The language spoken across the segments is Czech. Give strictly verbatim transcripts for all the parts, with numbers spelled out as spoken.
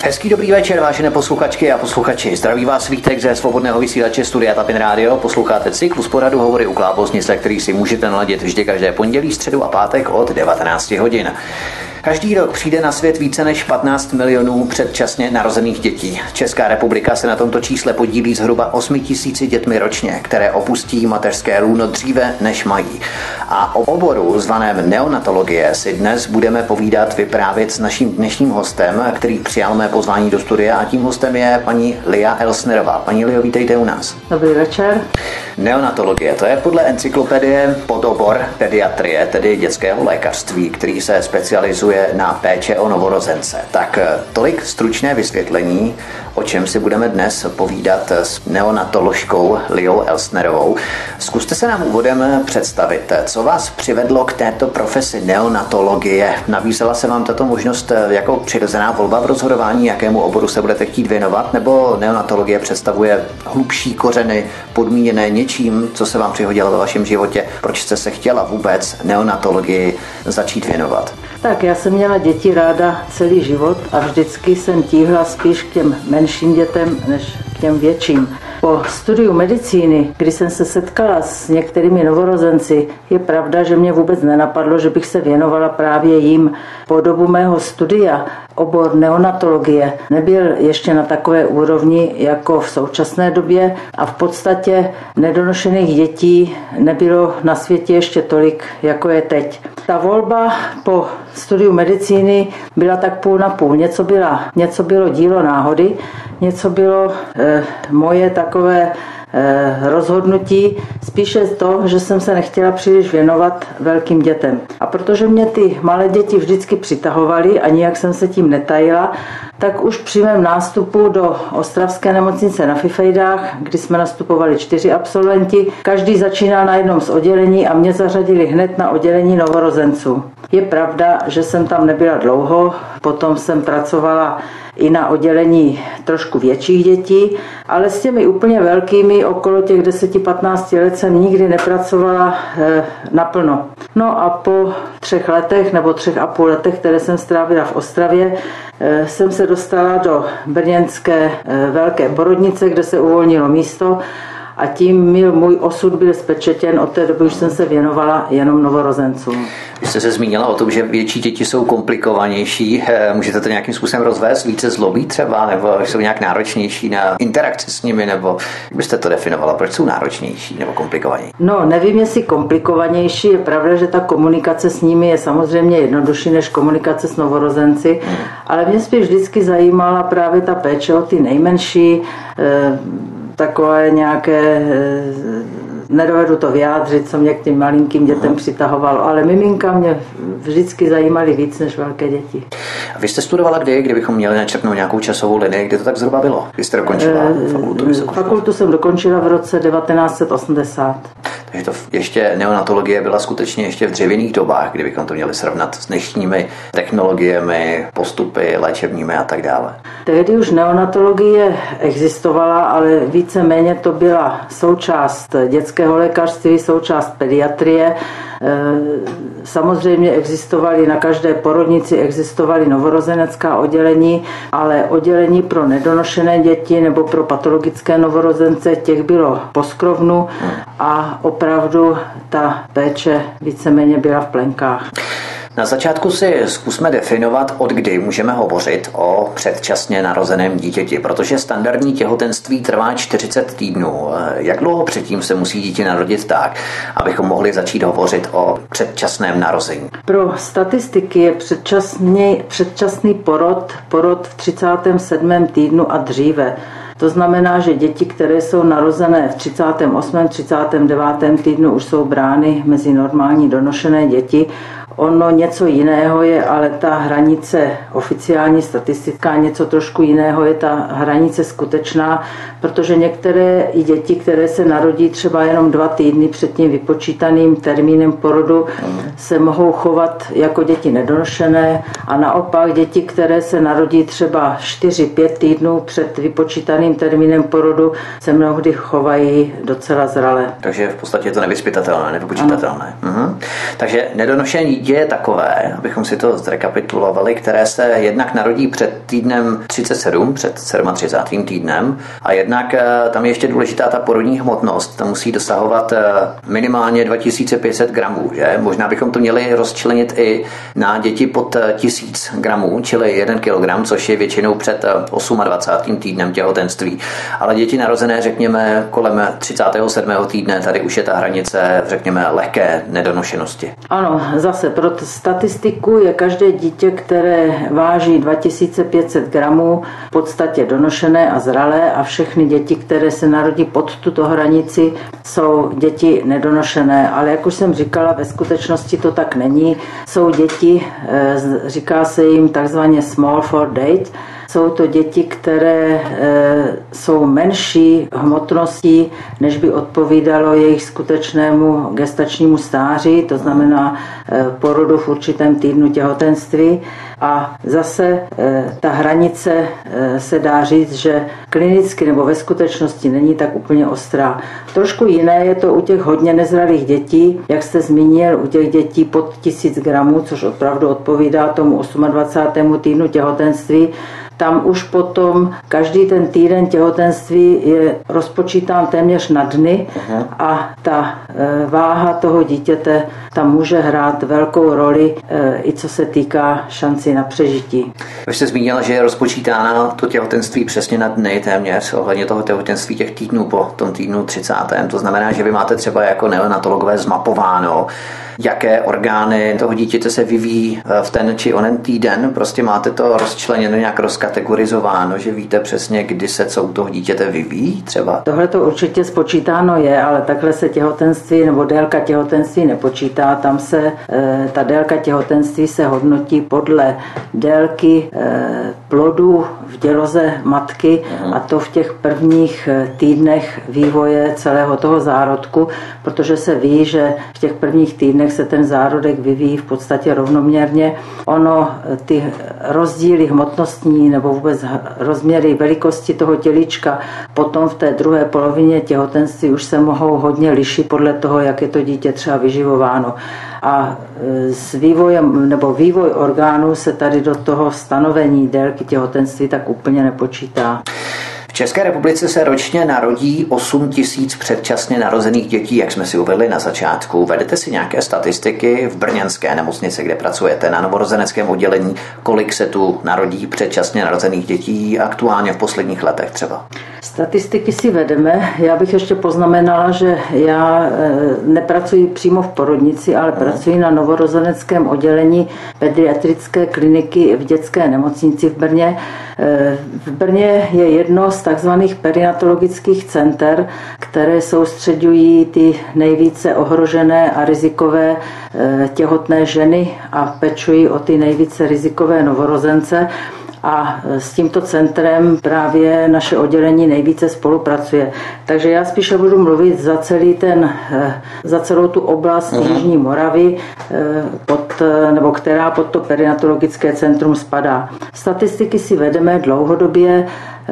Hezký dobrý večer, vážené posluchačky a posluchači. Zdraví vás Vítek ze svobodného vysílače Studia Tapin Radio. Posloucháte cyklus pořadu Hovory u Klábosnice, který si můžete naladit vždy každé pondělí, středu a pátek od devatenácti hodin. Každý rok přijde na svět více než patnáct milionů předčasně narozených dětí. Česká republika se na tomto čísle podílí zhruba osmi tisíci dětmi ročně, které opustí mateřské lůno dříve, než mají. A o oboru zvaném neonatologie si dnes budeme povídat, vyprávět s naším dnešním hostem, který přijal mé pozvání do studia, a tím hostem je paní Lia Elsnerová. Paní Lio, vítejte u nás. Dobrý večer. Neonatologie, to je podle encyklopedie podobor pediatrie, tedy dětského lékařství, který se specializuje na péče o novorozence. Tak tolik stručné vysvětlení, o čem si budeme dnes povídat s neonatoložkou Liou Elsnerovou. Zkuste se nám úvodem představit, co vás přivedlo k této profesi neonatologie. Nabízela se vám tato možnost jako přirozená volba v rozhodování, jakému oboru se budete chtít věnovat, nebo neonatologie představuje hlubší kořeny podmíněné něčím, co se vám přihodilo ve vašem životě? Proč jste se chtěla vůbec neonatologii začít věnovat? Tak já jsem měla děti ráda celý život a vždycky jsem tíhla spíš k těm menším dětem, než k těm větším. Po studiu medicíny, kdy jsem se setkala s některými novorozenci, je pravda, že mě vůbec nenapadlo, že bych se věnovala právě jim. Po dobu mého studia obor neonatologie nebyl ještě na takové úrovni jako v současné době a v podstatě nedonošených dětí nebylo na světě ještě tolik, jako je teď. Ta volba po studiu medicíny byla tak půl na půl. Něco, byla, něco bylo dílo náhody, něco bylo eh, moje takové eh, rozhodnutí, spíše to, že jsem se nechtěla příliš věnovat velkým dětem. A protože mě ty malé děti vždycky přitahovaly a nijak jsem se tím netajila, tak už při mém nástupu do ostravské nemocnice na Fifejdách, kdy jsme nastupovali čtyři absolventi, každý začínal na jednom z oddělení a mě zařadili hned na oddělení novorozenců. Je pravda, že jsem tam nebyla dlouho, potom jsem pracovala i na oddělení trošku větších dětí, ale s těmi úplně velkými okolo těch deset patnáct let jsem nikdy nepracovala e, naplno. No a po třech letech nebo třech a půl letech, které jsem strávila v Ostravě, e, jsem se dostala do brněnské e, velké porodnice, kde se uvolnilo místo. A tím můj osud byl spečetěn, od té doby už jsem se věnovala jenom novorozencům. Vy jste se zmínila o tom, že větší děti jsou komplikovanější. Můžete to nějakým způsobem rozvést? Více zlobí třeba? Nebo jsou nějak náročnější na interakci s nimi? Nebo jak byste to definovala? Proč jsou náročnější nebo komplikovanější? No, nevím, jestli komplikovanější. Je pravda, že ta komunikace s nimi je samozřejmě jednodušší než komunikace s novorozenci. Hmm. Ale mě spíš vždycky zajímala právě ta péče o ty nejmenší, eh, takové nějaké, nedovedu to vyjádřit, co mě k těm malinkým dětem přitahovalo, ale miminka mě vždycky zajímaly víc než velké děti. A vy jste studovala kdy, kdybychom měli načrtnout nějakou časovou linii, kdy to tak zhruba bylo? Kdy jste dokončila fakultu? Fakultu jsem dokončila v roce devatenáct set osmdesát. Takže to ještě neonatologie byla skutečně ještě v dřevěných dobách, kdybychom to měli srovnat s dnešními technologiemi, postupy léčebními a tak dále. Tehdy už neonatologie existovala, ale víceméně to byla součást dětského lékařství, součást pediatrie. Samozřejmě existovaly na každé porodnici existovaly novorozenecká oddělení, ale oddělení pro nedonošené děti nebo pro patologické novorozence, těch bylo po skrovnu a opravdu ta péče víceméně byla v plenkách. Na začátku si zkusme definovat, od kdy můžeme hovořit o předčasně narozeném dítěti, protože standardní těhotenství trvá čtyřicet týdnů. Jak dlouho předtím se musí dítě narodit tak, abychom mohli začít hovořit o předčasném narození? Pro statistiky je předčasný, předčasný porod, porod v třicátém sedmém týdnu a dříve. To znamená, že děti, které jsou narozené v třicátém osmém třicátém devátém týdnu, už jsou brány mezi normální donošené děti. Ono něco jiného je, ale ta hranice oficiální statistická, něco trošku jiného je ta hranice skutečná, protože některé i děti, které se narodí třeba jenom dva týdny před tím vypočítaným termínem porodu, se mohou chovat jako děti nedonošené a naopak děti, které se narodí třeba čtyři pět týdnů před vypočítaným správným termínem porodu, se mnohdy chovají docela zrale. Takže v podstatě je to nevyzpytatelné, nevypočítatelné. Mhm. Takže nedonošení dítě je takové, abychom si to zrekapitulovali, které se jednak narodí před týdnem třicet sedm, před třicátým sedmým týdnem, a jednak tam je ještě důležitá ta porodní hmotnost. Ta musí dosahovat minimálně dva tisíce pět set gramů, že? Možná bychom to měli rozčlenit i na děti pod tisíc gramů, čili jeden kilogram, což je většinou před dvacátým osmým týdnem těhotenství. Ale děti narozené, řekněme, kolem třicátého sedmého týdne, tady už je ta hranice, řekněme, lehké nedonošenosti. Ano, zase pro statistiku je každé dítě, které váží dva tisíce pět set gramů, v podstatě donošené a zralé, a všechny děti, které se narodí pod tuto hranici, jsou děti nedonošené. Ale jak už jsem říkala, ve skutečnosti to tak není. Jsou děti, říká se jim takzvaně small for date. Jsou to děti, které e, jsou menší hmotností, než by odpovídalo jejich skutečnému gestačnímu stáří, to znamená e, porodu v určitém týdnu těhotenství. A zase e, ta hranice e, se dá říct, že klinicky nebo ve skutečnosti není tak úplně ostrá. Trošku jiné je to u těch hodně nezralých dětí, jak jste zmínil, u těch dětí pod tisíc gramů, což opravdu odpovídá tomu dvacátému osmému týdnu těhotenství. Tam už potom každý ten týden těhotenství je rozpočítán téměř na dny. Aha. A ta e, váha toho dítěte tam může hrát velkou roli, e, i co se týká šanci na přežití. Vy jste zmínila, že je rozpočítána to těhotenství přesně na dny téměř, ohledně toho těhotenství těch týdnů po tom týdnu třicátém. To znamená, že vy máte třeba jako neonatologové zmapováno, jaké orgány toho dítěte se vyvíjí v ten či onen týden. Prostě máte to rozčleněno, nějak rozkategorizováno, že víte přesně, kdy se co u toho dítěte vyvíjí třeba? Tohle to určitě spočítáno je, ale takhle se těhotenství nebo délka těhotenství nepočítá. Tam se ta délka těhotenství se hodnotí podle délky plodu v děloze matky, a to v těch prvních týdnech vývoje celého toho zárodku, protože se ví, že v těch prvních týdnech se ten zárodek vyvíjí v podstatě rovnoměrně. Ono, ty rozdíly hmotnostní nebo vůbec rozměry velikosti toho tělíčka potom v té druhé polovině těhotenství už se mohou hodně lišit podle toho, jak je to dítě třeba vyživováno. A s vývojem nebo vývoj orgánů se tady do toho stanovení délky těhotenství tak úplně nepočítá. V České republice se ročně narodí osm tisíc předčasně narozených dětí, jak jsme si uvedli na začátku. Vedete si nějaké statistiky v brněnské nemocnici, kde pracujete na novorozeneckém oddělení, kolik se tu narodí předčasně narozených dětí aktuálně v posledních letech třeba? Statistiky si vedeme. Já bych ještě poznamenala, že já nepracuji přímo v porodnici, ale pracuji na novorozeneckém oddělení pediatrické kliniky v dětské nemocnici v Brně. V Brně je jedno z takzvaných perinatologických center, které soustředují ty nejvíce ohrožené a rizikové těhotné ženy a pečují o ty nejvíce rizikové novorozence. A s tímto centrem právě naše oddělení nejvíce spolupracuje. Takže já spíše budu mluvit za celý ten, za celou tu oblast uh-huh. Jižní Moravy, pod, nebo která pod to perinatologické centrum spadá. Statistiky si vedeme dlouhodobě.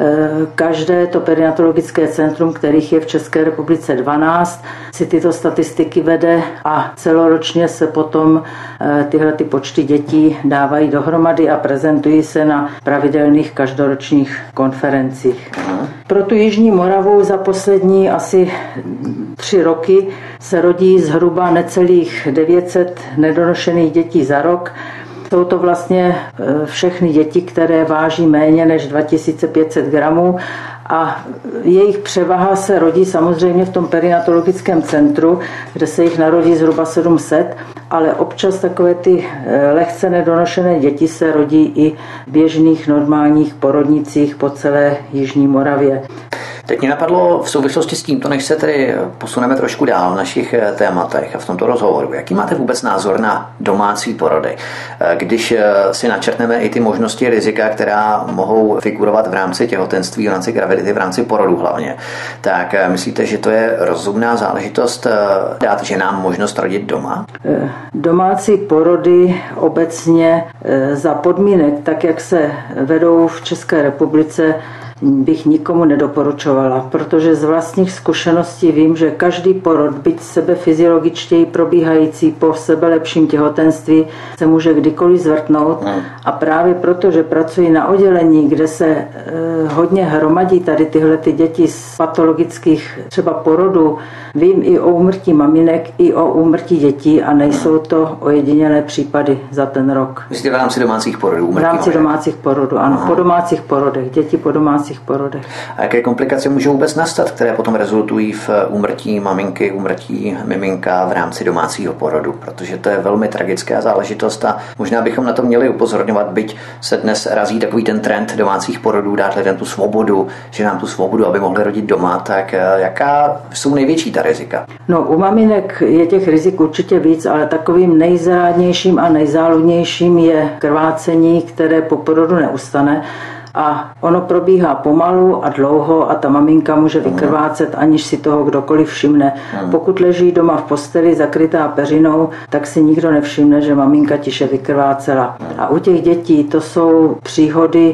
Každé to perinatologické centrum, kterých je v České republice dvanáct, si tyto statistiky vede a celoročně se potom tyhle ty počty dětí dávají dohromady a prezentují se na pravidelných každoročních konferencích. Pro tu Jižní Moravu za poslední asi tři roky se rodí zhruba necelých devět set nedonošených dětí za rok. Jsou to vlastně všechny děti, které váží méně než dva tisíce pět set gramů a jejich převaha se rodí samozřejmě v tom perinatologickém centru, kde se jich narodí zhruba sedm set, ale občas takové ty lehce nedonošené děti se rodí i v běžných normálních porodnicích po celé Jižní Moravě. Teď mě napadlo v souvislosti s tímto, než se tedy posuneme trošku dál v našich tématech a v tomto rozhovoru. Jaký máte vůbec názor na domácí porody? Když si načrtneme i ty možnosti rizika, která mohou figurovat v rámci těhotenství, v rámci gravidity, v rámci porodu hlavně, tak myslíte, že to je rozumná záležitost dát ženám možnost rodit doma? Domácí porody obecně za podmínek, tak jak se vedou v České republice, bych nikomu nedoporučovala, protože z vlastních zkušeností vím, že každý porod, byť sebefyziologičtěji probíhající po sebelepším těhotenství, se může kdykoliv zvrtnout. A právě proto, že pracuji na oddělení, kde se e, hodně hromadí tady tyhle ty děti z patologických třeba porodů, vím i o úmrtí maminek, i o úmrtí dětí a nejsou to ojedinělé případy za ten rok. Myslíte v rámci domácích porodů? V rámci domácích porodů, ano. Aha. Po domácích porodech, děti po domácích porodech. A jaké komplikace můžou vůbec nastat, které potom rezultují v úmrtí maminky, úmrtí miminka v rámci domácího porodu? Protože to je velmi tragická záležitost a možná bychom na to měli upozorňovat, byť se dnes razí takový ten trend domácích porodů, dát lidem tu svobodu, že nám tu svobodu, aby mohli rodit doma, tak jaká jsou největší ta rizika? No, u maminek je těch rizik určitě víc, ale takovým nejzrádnějším a nejzáludnějším je krvácení, které po porodu neustane. A ono probíhá pomalu a dlouho a ta maminka může vykrvácet, aniž si toho kdokoliv všimne. Pokud leží doma v posteli zakrytá peřinou, tak si nikdo nevšimne, že maminka tiše vykrvácela. A u těch dětí to jsou příhody,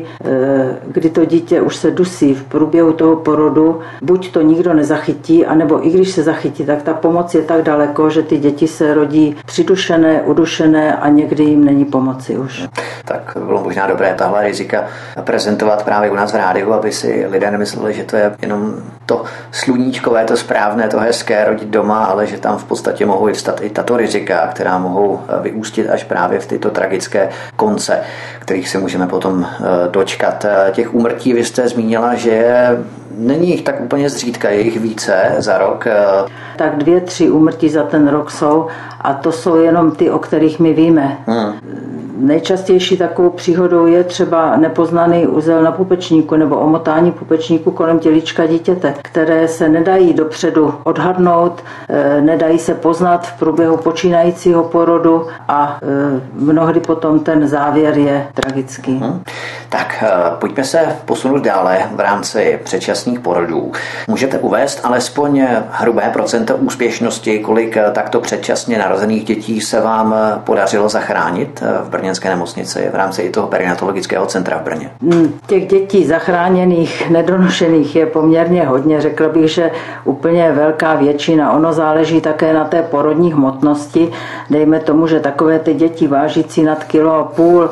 kdy to dítě už se dusí v průběhu toho porodu. Buď to nikdo nezachytí, anebo i když se zachytí, tak ta pomoc je tak daleko, že ty děti se rodí přidušené, udušené a někdy jim není pomoci už. Tak bylo možná dobré tahle rizika prezentovat právě u nás v rádiu, aby si lidé nemysleli, že to je jenom to sluníčkové, to správné, to hezké rodit doma, ale že tam v podstatě mohou vstat i tato rizika, která mohou vyústit až právě v tyto tragické konce, kterých se můžeme potom dočkat. Těch úmrtí vy jste zmínila, že není jich tak úplně zřídka, je jich více za rok. Tak dvě, tři úmrtí za ten rok jsou a to jsou jenom ty, o kterých my víme. Hmm. Nejčastější takovou příhodou je třeba nepoznaný uzel na pupečníku nebo omotání pupečníku kolem tělíčka dítěte, které se nedají dopředu odhadnout, nedají se poznat v průběhu počínajícího porodu a mnohdy potom ten závěr je tragický. Hmm. Tak pojďme se posunout dále v rámci předčasných porodů. Můžete uvést alespoň hrubé procento úspěšnosti, kolik takto předčasně narozených dětí se vám podařilo zachránit v brněnské nemocnici v rámci i toho perinatologického centra v Brně? Těch dětí zachráněných, nedonošených je poměrně hodně. Řekl bych, že úplně velká většina. Ono záleží také na té porodní hmotnosti. Dejme tomu, že takové ty děti vážící nad kilo a půl,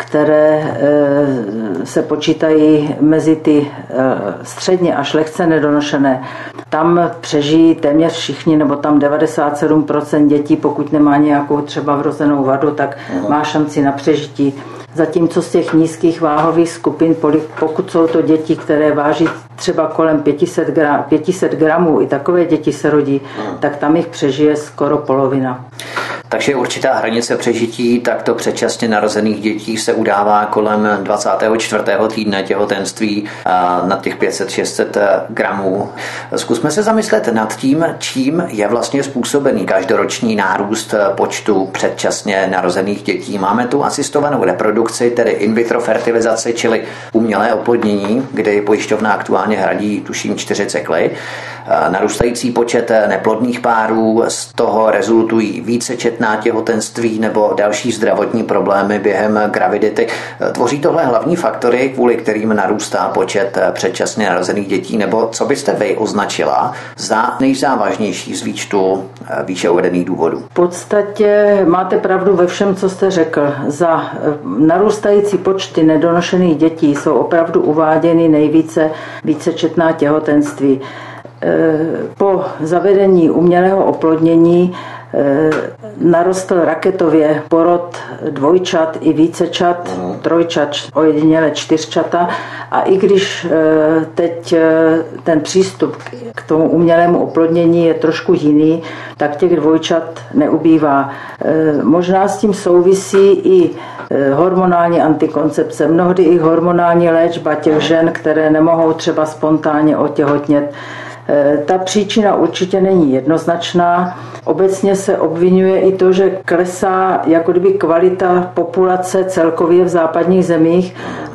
které se počítají mezi ty středně až lehce nedonošené. Tam přežijí téměř všichni, nebo tam devadesát sedm procent dětí, pokud nemá nějakou třeba vrozenou vadu, tak má šanci na přežití. Zatímco z těch nízkých váhových skupin, pokud jsou to děti, které váží třeba kolem pět set gramů, i takové děti se rodí, tak tam jich přežije skoro polovina. Takže určitá hranice přežití takto předčasně narozených dětí se udává kolem dvacátého čtvrtého týdne těhotenství na těch pět set šest set gramů. Zkusme se zamyslet nad tím, čím je vlastně způsobený každoroční nárůst počtu předčasně narozených dětí. Máme tu asistovanou reprodukci, tedy in vitro fertilizaci, čili umělé oplodnění, kdy pojišťovna aktuálně hradí tuším čtyři cykly. Narůstající počet neplodných párů, z toho rezultují vícečetná těhotenství nebo další zdravotní problémy během gravidity. Tvoří tohle hlavní faktory, kvůli kterým narůstá počet předčasně narozených dětí, nebo co byste vy označila za nejzávažnější z výčtu výše uvedených důvodů? V podstatě máte pravdu ve všem, co jste řekl. Za narůstající počty nedonošených dětí jsou opravdu uváděny nejvíce vícečetná těhotenství. Po zavedení umělého oplodnění narostl raketově porod dvojčat i vícečat, trojčat, ojediněle čtyřčata. A i když teď ten přístup k tomu umělému oplodnění je trošku jiný, tak těch dvojčat neubývá. Možná s tím souvisí i hormonální antikoncepce, mnohdy i hormonální léčba těch žen, které nemohou třeba spontánně otěhotnět. Ta příčina určitě není jednoznačná. Obecně se obvinuje i to, že klesá jako kdyby kvalita populace celkově v západních zemích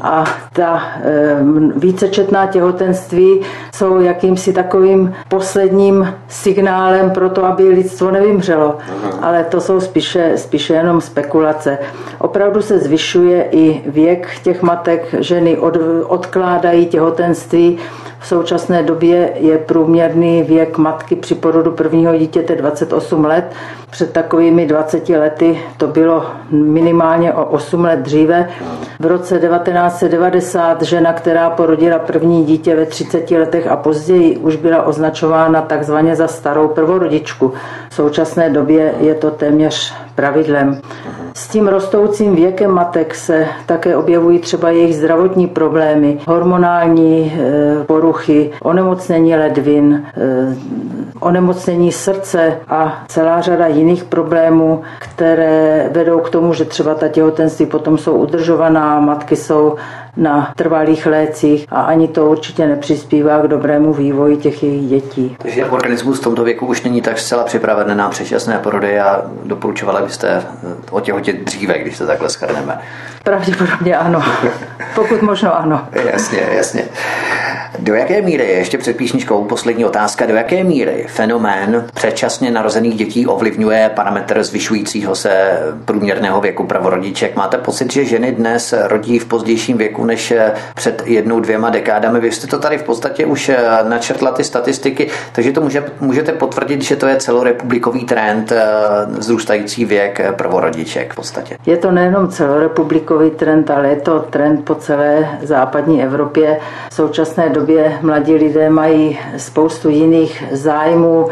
a ta e, vícečetná těhotenství jsou jakýmsi takovým posledním signálem pro to, aby lidstvo nevymřelo. Ale to jsou spíše, spíše jenom spekulace. Opravdu se zvyšuje i věk těch matek, ženy od, odkládají těhotenství. V současné době je průměrný věk matky při porodu prvního dítěte dvacet osm let. Před takovými dvaceti lety to bylo minimálně o osm let dříve. V roce devatenáct set devadesát žena, která porodila první dítě ve třiceti letech a později, už byla označována takzvaně za starou prvorodičku. V současné době je to téměř pravidlem. S tím rostoucím věkem matek se také objevují třeba jejich zdravotní problémy, hormonální e, poruchy, onemocnění ledvin, e, onemocnění srdce a celá řada jiných problémů, které vedou k tomu, že třeba ta těhotenství potom jsou udržovaná, matky jsou na trvalých lécích a ani to určitě nepřispívá k dobrému vývoji těch jejich dětí. Takže organismus v tomto věku už není tak zcela připraven na předčasné porody a doporučovala byste otěhotět dříve, když to takhle shrneme? Pravděpodobně ano. Pokud možno ano. Jasně, jasně. Do jaké míry, ještě před písničkou poslední otázka, do jaké míry fenomén předčasně narozených dětí ovlivňuje parametr zvyšujícího se průměrného věku pravorodiček? Máte pocit, že ženy dnes rodí v pozdějším věku než před jednou, dvěma dekádami? Vy jste to tady v podstatě už načrtla ty statistiky, takže to může, můžete potvrdit, že to je celorepublikový trend, vzrůstající věk pravorodiček v podstatě. Je to nejenom celorepublikový trend, ale je to trend po celé západní Evropě. V současné době mladí lidé mají spoustu jiných zájmů,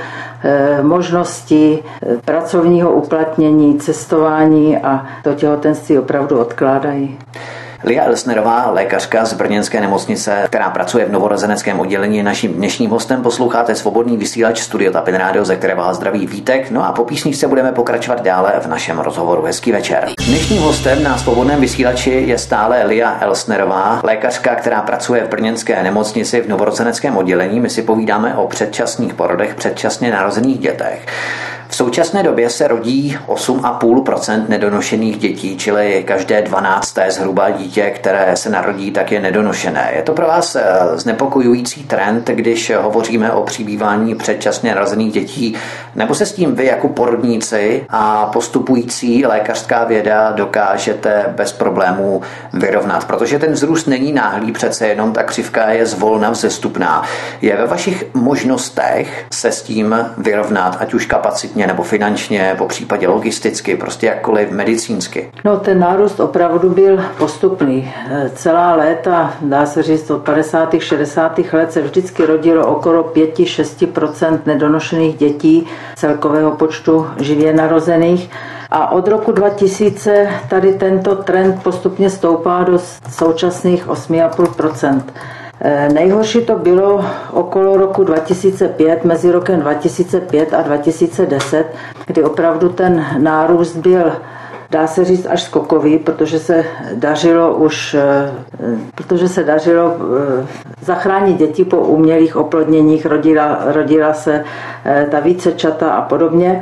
možností pracovního uplatnění, cestování a to těhotenství opravdu odkládají. Lia Elsnerová, lékařka z brněnské nemocnice, která pracuje v novorozeneckém oddělení, je naším dnešním hostem. Posloucháte Svobodný vysílač Studio Tapin Radio, ze které vás zdraví Vítek. No a po písničce budeme pokračovat dále v našem rozhovoru. Hezký večer. Dnešním hostem na Svobodném vysílači je stále Lia Elsnerová, lékařka, která pracuje v brněnské nemocnici v novorozeneckém oddělení. My si povídáme o předčasných porodech, předčasně narozených dětech. V současné době se rodí osm celá pět procenta nedonošených dětí, čili každé dvanácté zhruba dítě, které se narodí, tak je nedonošené. Je to pro vás znepokojující trend, když hovoříme o přibývání předčasně narozených dětí, nebo se s tím vy jako porodníci a postupující lékařská věda dokážete bez problémů vyrovnat? Protože ten vzrůst není náhlý, přece jenom ta křivka je zvolna vzestupná. Je ve vašich možnostech se s tím vyrovnat, ať už kapacitně nebo finančně, po případě logisticky, prostě jakkoliv medicínsky? No, ten nárůst opravdu byl postupný. Celá léta, dá se říct od padesátých šedesátých let, se vždycky rodilo okolo pět až šest procent nedonošených dětí celkového počtu živě narozených. A od roku dva tisíce tady tento trend postupně stoupá do současných osm celá pět procenta. Nejhorší to bylo okolo roku dva tisíce pět, mezi rokem dva tisíce pět a dva tisíce deset, kdy opravdu ten nárůst byl, dá se říct, až skokový, protože se dařilo už, protože se dařilo zachránit děti po umělých oplodněních, rodila, rodila se ta vícečata a podobně.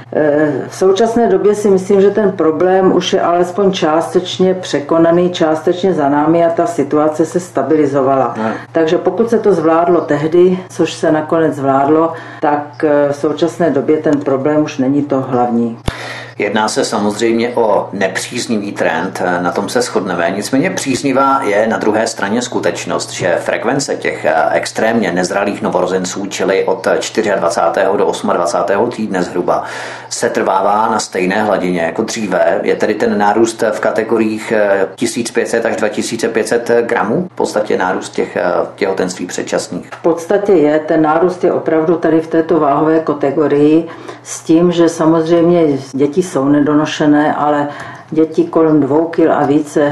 V současné době si myslím, že ten problém už je alespoň částečně překonaný, částečně za námi a ta situace se stabilizovala. Ne. Takže pokud se to zvládlo tehdy, což se nakonec zvládlo, tak v současné době ten problém už není to hlavní. Jedná se samozřejmě o nepříznivý trend, na tom se shodneme. Nicméně příznivá je na druhé straně skutečnost, že frekvence těch extrémně nezralých novorozenců, čili od dvacátého čtvrtého do dvacátého osmého týdne zhruba, se trvává na stejné hladině jako dříve. Je tedy ten nárůst v kategoriích tisíc pět set až dva tisíce pět set gramů, v podstatě nárůst těch těhotenství předčasných. V podstatě je, ten nárůst je opravdu tady v této váhové kategorii s tím, že samozřejmě děti jsou nedonošené, ale děti kolem dvou kil a více,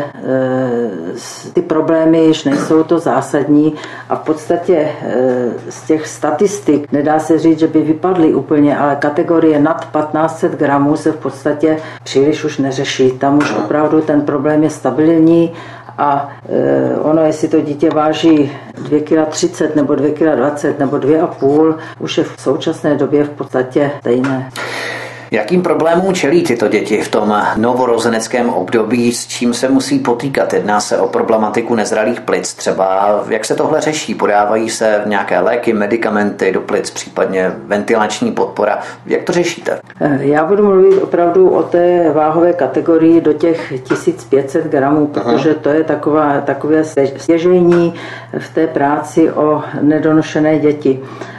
ty problémy již nejsou to zásadní a v podstatě z těch statistik nedá se říct, že by vypadly úplně, ale kategorie nad patnáct set gramů se v podstatě příliš už neřeší. Tam už opravdu ten problém je stabilní a ono, jestli to dítě váží dvě celá třicet kila nebo dvě celá dvacet kila nebo dvě celá pět, už je v současné době v podstatě stejné. Jakým problémům čelí tyto děti v tom novorozeneckém období, s čím se musí potýkat? Jedná se o problematiku nezralých plic třeba. Jak se tohle řeší? Podávají se nějaké léky, medicamenty do plic, případně ventilační podpora? Jak to řešíte? Já budu mluvit opravdu o té váhové kategorii do těch tisíc pět set gramů, protože Aha. to je taková, takové stěžejní v té práci o nedonošené děti.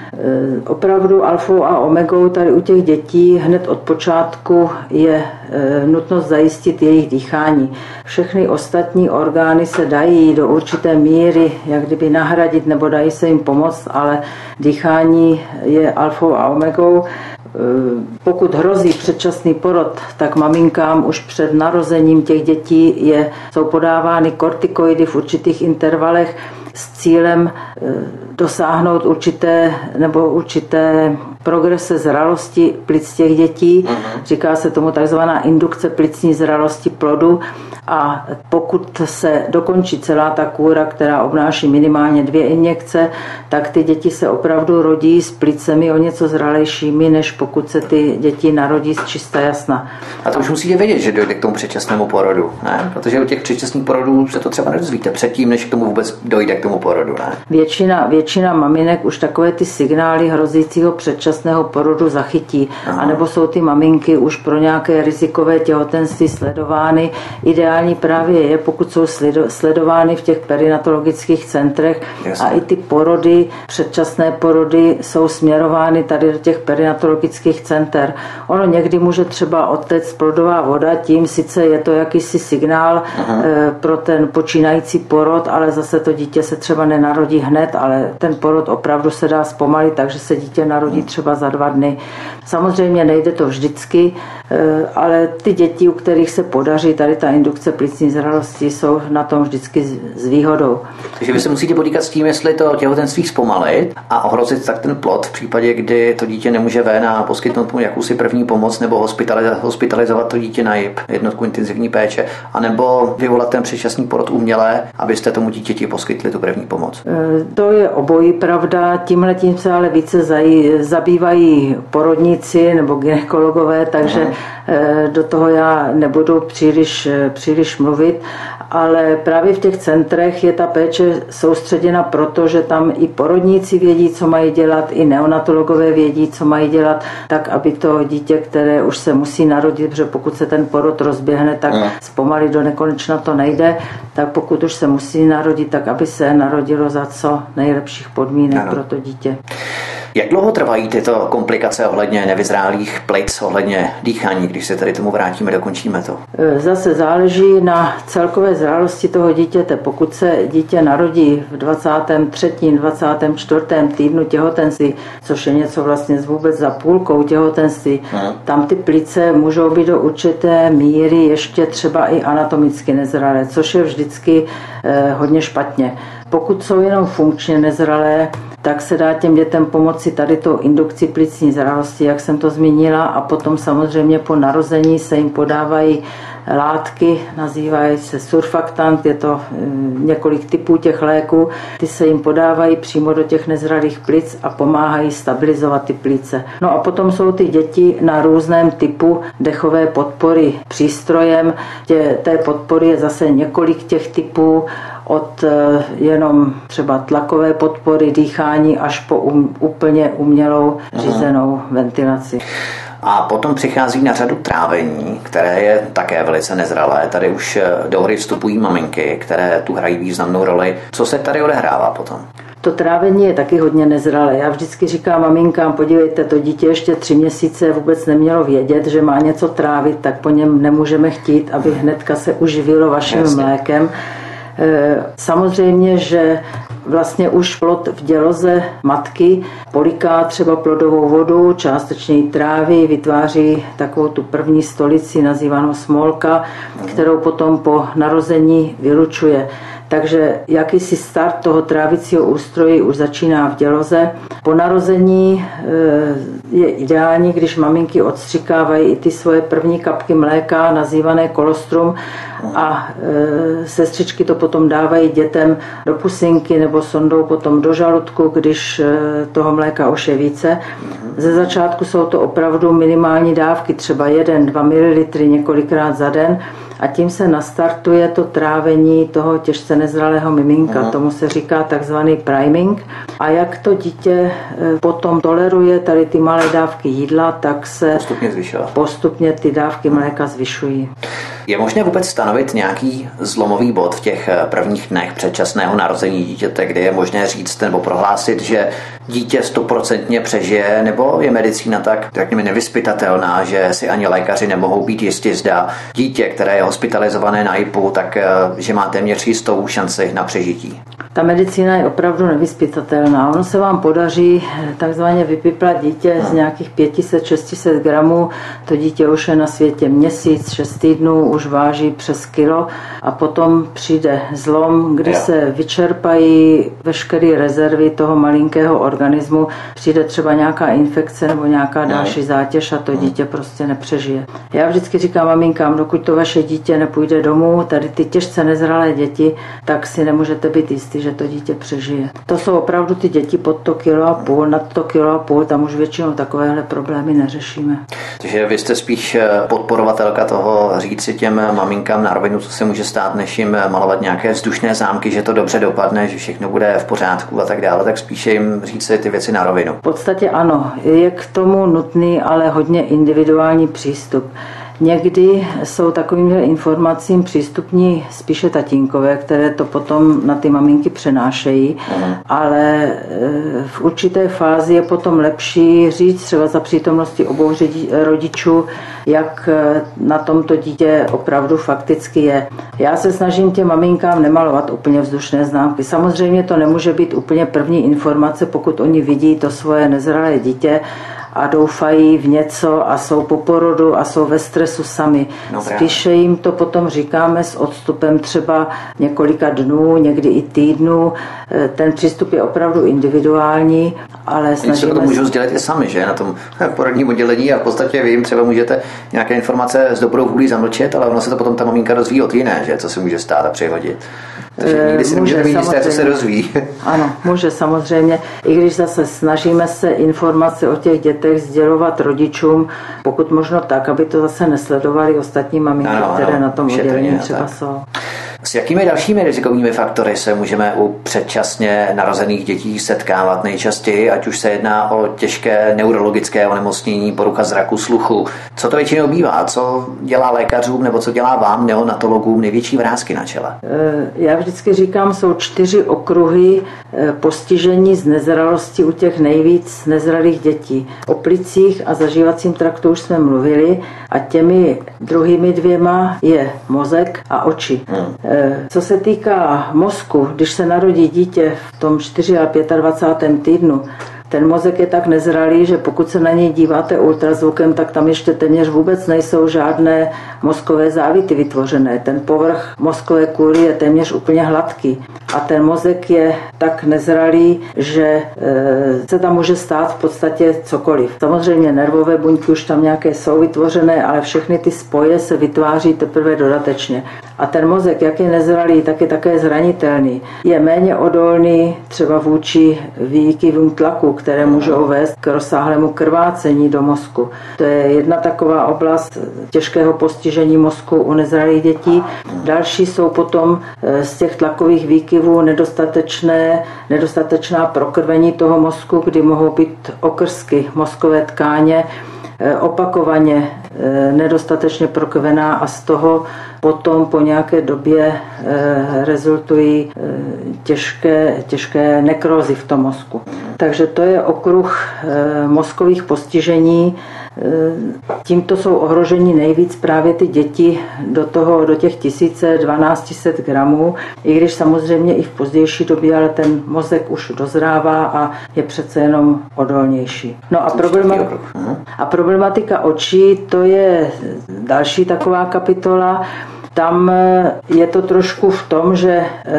Opravdu alfou a omegou tady u těch dětí hned od počátku je nutnost zajistit jejich dýchání. Všechny ostatní orgány se dají do určité míry jak kdyby nahradit nebo dají se jim pomoct, ale dýchání je alfou a omegou. Pokud hrozí předčasný porod, tak maminkám už před narozením těch dětí je, jsou podávány kortikoidy v určitých intervalech s cílem dosáhnout určité nebo určité progrese zralosti plic těch dětí. Uh-huh. Říká se tomu takzvaná indukce plicní zralosti plodu. A pokud se dokončí celá ta kůra, která obnáší minimálně dvě injekce, tak ty děti se opravdu rodí s plicemi o něco zralejšími, než pokud se ty děti narodí z čista jasna. A to už musíte vědět, že dojde k tomu předčasnému porodu, ne? Protože u těch předčasných porodů se to třeba nedozvíte předtím, než k tomu vůbec dojde k tomu porodu, ne? Většina, většina maminek už takové ty signály hrozícího předčasného porodu zachytí. Aha. A nebo jsou ty maminky už pro nějaké rizikové těhotenství sledovány. Ideální právě je, pokud jsou sledovány v těch perinatologických centrech. Jasně. A i ty porody, předčasné porody jsou směrovány tady do těch perinatologických center. Ono někdy může třeba odtéct plodová voda, tím sice je to jakýsi signál Aha. pro ten počínající porod, ale zase to dítě se třeba nenarodí hned, ale ten porod opravdu se dá zpomalit, takže se dítě narodí třeba za dva dny. Samozřejmě nejde to vždycky, ale ty děti, u kterých se podaří tady ta indukce plicní zralosti, jsou na tom vždycky s výhodou. Takže vy se musíte potýkat s tím, jestli to těhotenství zpomalit a ohrozit tak ten plod v případě, kdy to dítě nemůže ven a poskytnout mu jakousi první pomoc nebo hospitalizovat to dítě na J I P, jednotku intenzivní péče, anebo vyvolat ten předčasný porod uměle, abyste tomu dítěti poskytli tu první pomoc. To je obojí pravda, tímhletím se ale více zaj- zabývají porodníci nebo gynekologové, takže Aha. do toho já nebudu příliš, příliš mluvit, ale právě v těch centrech je ta péče soustředěna proto, že tam i porodníci vědí, co mají dělat, i neonatologové vědí, co mají dělat, tak aby to dítě, které už se musí narodit, protože pokud se ten porod rozběhne, tak Aha. zpomalit do nekonečna to nejde, tak pokud už se musí narodit, tak aby se narodilo za co nejlepších podmínek ano. pro to dítě. Jak dlouho trvají tyto komplikace ohledně nevyzrálých plic, ohledně dýchání, když se tady tomu vrátíme, dokončíme to? Zase záleží na celkové zralosti toho dítěte. Pokud se dítě narodí v dvacátém třetím dvacátém čtvrtém týdnu těhotenství, což je něco vlastně vůbec za půlkou těhotenství, hmm. tam ty plice můžou být do určité míry ještě třeba i anatomicky nezralé, což je vždycky eh, hodně špatně. Pokud jsou jenom funkčně nezralé, tak se dá těm dětem pomoci tady tou indukcí plicní zralosti, jak jsem to zmínila, a potom samozřejmě po narození se jim podávají látky, nazývají se surfaktant, je to několik typů těch léků, ty se jim podávají přímo do těch nezralých plic a pomáhají stabilizovat ty plice. No a potom jsou ty děti na různém typu dechové podpory přístrojem, tě, té podpory je zase několik těch typů, od jenom třeba tlakové podpory, dýchání až po um, úplně umělou řízenou Aha. ventilaci. A potom přichází na řadu trávení, které je také velice nezralé. Tady už do hry vstupují maminky, které tu hrají významnou roli. Co se tady odehrává potom? To trávení je taky hodně nezralé. Já vždycky říkám maminkám, podívejte, to dítě ještě tři měsíce vůbec nemělo vědět, že má něco trávit, tak po něm nemůžeme chtít, aby hnedka se uživilo vaším Jasně. mlékem. Samozřejmě, že vlastně už plod v děloze matky poliká třeba plodovou vodu, částečně ji tráví, vytváří takovou tu první stolici nazývanou smolka, kterou potom po narození vylučuje. Takže jakýsi start toho trávicího ústrojí už začíná v děloze. Po narození je ideální, když maminky odstřikávají i ty svoje první kapky mléka, nazývané kolostrum, a e, sestřičky to potom dávají dětem do pusinky nebo sondou potom do žaludku, když e, toho mléka už je více. Ze začátku jsou to opravdu minimální dávky, třeba jedna až dva mililitry několikrát za den, a tím se nastartuje to trávení toho těžce nezralého miminka. Aha. Tomu se říká takzvaný priming. A jak to dítě potom toleruje tady ty malé dávky jídla, tak se postupně, postupně ty dávky mléka zvyšují. Je možné vůbec stanovit nějaký zlomový bod v těch prvních dnech předčasného narození dítěte, kdy je možné říct nebo prohlásit, že dítě stoprocentně přežije, nebo je medicína tak, řekněme, nevyzpytatelná, že si ani lékaři nemohou být jistí, zda dítě, které je hospitalizované na I P U, tak že má téměř jistou šanci na přežití? Ta medicína je opravdu nevyzpytatelná. Ono se vám podaří takzvaně vypiplat dítě z nějakých pět set až šest set gramů. To dítě už je na světě měsíc, šest týdnů, už váží přes kilo a potom přijde zlom, kdy se vyčerpají veškeré rezervy toho malinkého organismu, přijde třeba nějaká infekce nebo nějaká další zátěž a to dítě prostě nepřežije. Já vždycky říkám maminkám, dokud to vaše dítě nepůjde domů, tady ty těžce nezralé děti, tak si nemůžete být jistý, že to dítě přežije. To jsou opravdu ty děti pod to kilo a půl, nad to kilo a půl, tam už většinou takovéhle problémy neřešíme. Takže vy jste spíš podporovatelka toho říct si těm maminkám na rovinu, co se může stát, než jim malovat nějaké vzdušné zámky, že to dobře dopadne, že všechno bude v pořádku a tak dále, tak spíše jim říct si ty věci na rovinu. V podstatě ano, je k tomu nutný, ale hodně individuální přístup. Někdy jsou takovým informacím přístupní spíše tatínkové, které to potom na ty maminky přenášejí, Aha. ale v určité fázi je potom lepší říct třeba za přítomnosti obou rodičů, jak na tomto dítě opravdu fakticky je. Já se snažím těm maminkám nemalovat úplně vzdušné známky. Samozřejmě to nemůže být úplně první informace, pokud oni vidí to svoje nezralé dítě a doufají v něco a jsou po porodu a jsou ve stresu sami. No, spíše jim to potom říkáme s odstupem třeba několika dnů, někdy i týdnů. Ten přístup je opravdu individuální, ale snažíme se... to můžou sdělit i sami, že? Na tom porodním oddělení a v podstatě vy jim třeba můžete nějaké informace s dobrou vůlí zamlčet, ale ono se to potom ta maminka dozví od jiné, že? Co se může stát a přihodit. Takže nikdy si nemůžete být jisté, co se dozví. Ano, může samozřejmě. I když zase snažíme se informace o těch dětech sdělovat rodičům, pokud možno tak, aby to zase nesledovali ostatní maminky, ano, které ano, na tom oddělení třeba tak jsou. S jakými dalšími rizikovými faktory se můžeme u předčasně narozených dětí setkávat nejčastěji, ať už se jedná o těžké neurologické onemocnění, porucha zraku, sluchu? Co to většinou bývá? Co dělá lékařům nebo co dělá vám, neonatologům, největší vrásky na čele? Já vždycky říkám, jsou čtyři okruhy postižení z nezralosti u těch nejvíc nezralých dětí. O plicích a zažívacím traktu už jsme mluvili a těmi druhými dvěma je mozek a oči. Hmm. Co se týká mozku, když se narodí dítě v tom dvacátém čtvrtém týdnu, ten mozek je tak nezralý, že pokud se na něj díváte ultrazvukem, tak tam ještě téměř vůbec nejsou žádné mozkové závity vytvořené. Ten povrch mozkové kůry je téměř úplně hladký. A ten mozek je tak nezralý, že se tam může stát v podstatě cokoliv. Samozřejmě nervové buňky už tam nějaké jsou vytvořené, ale všechny ty spoje se vytváří teprve dodatečně. A ten mozek, jak je nezralý, tak je také zranitelný. Je méně odolný třeba vůči výkyvům tlaku, které můžou vést k rozsáhlému krvácení do mozku. To je jedna taková oblast těžkého postižení mozku u nezralých dětí. Další jsou potom z těch tlakových výkyvů nedostatečné, nedostatečná prokrvení toho mozku, kdy mohou být okrsky mozkové tkáně opakovaně nedostatečně prokrvená a z toho potom po nějaké době rezultují těžké, těžké nekrózy v tom mozku. Takže to je okruh mozkových postižení. Tímto jsou ohroženi nejvíc právě ty děti do, toho, do těch tisíce dvanáct set gramů, i když samozřejmě i v pozdější době, ale ten mozek už dozrává a je přece jenom odolnější. No a, problematika, a problematika očí, to je další taková kapitola. Tam je to trošku v tom, že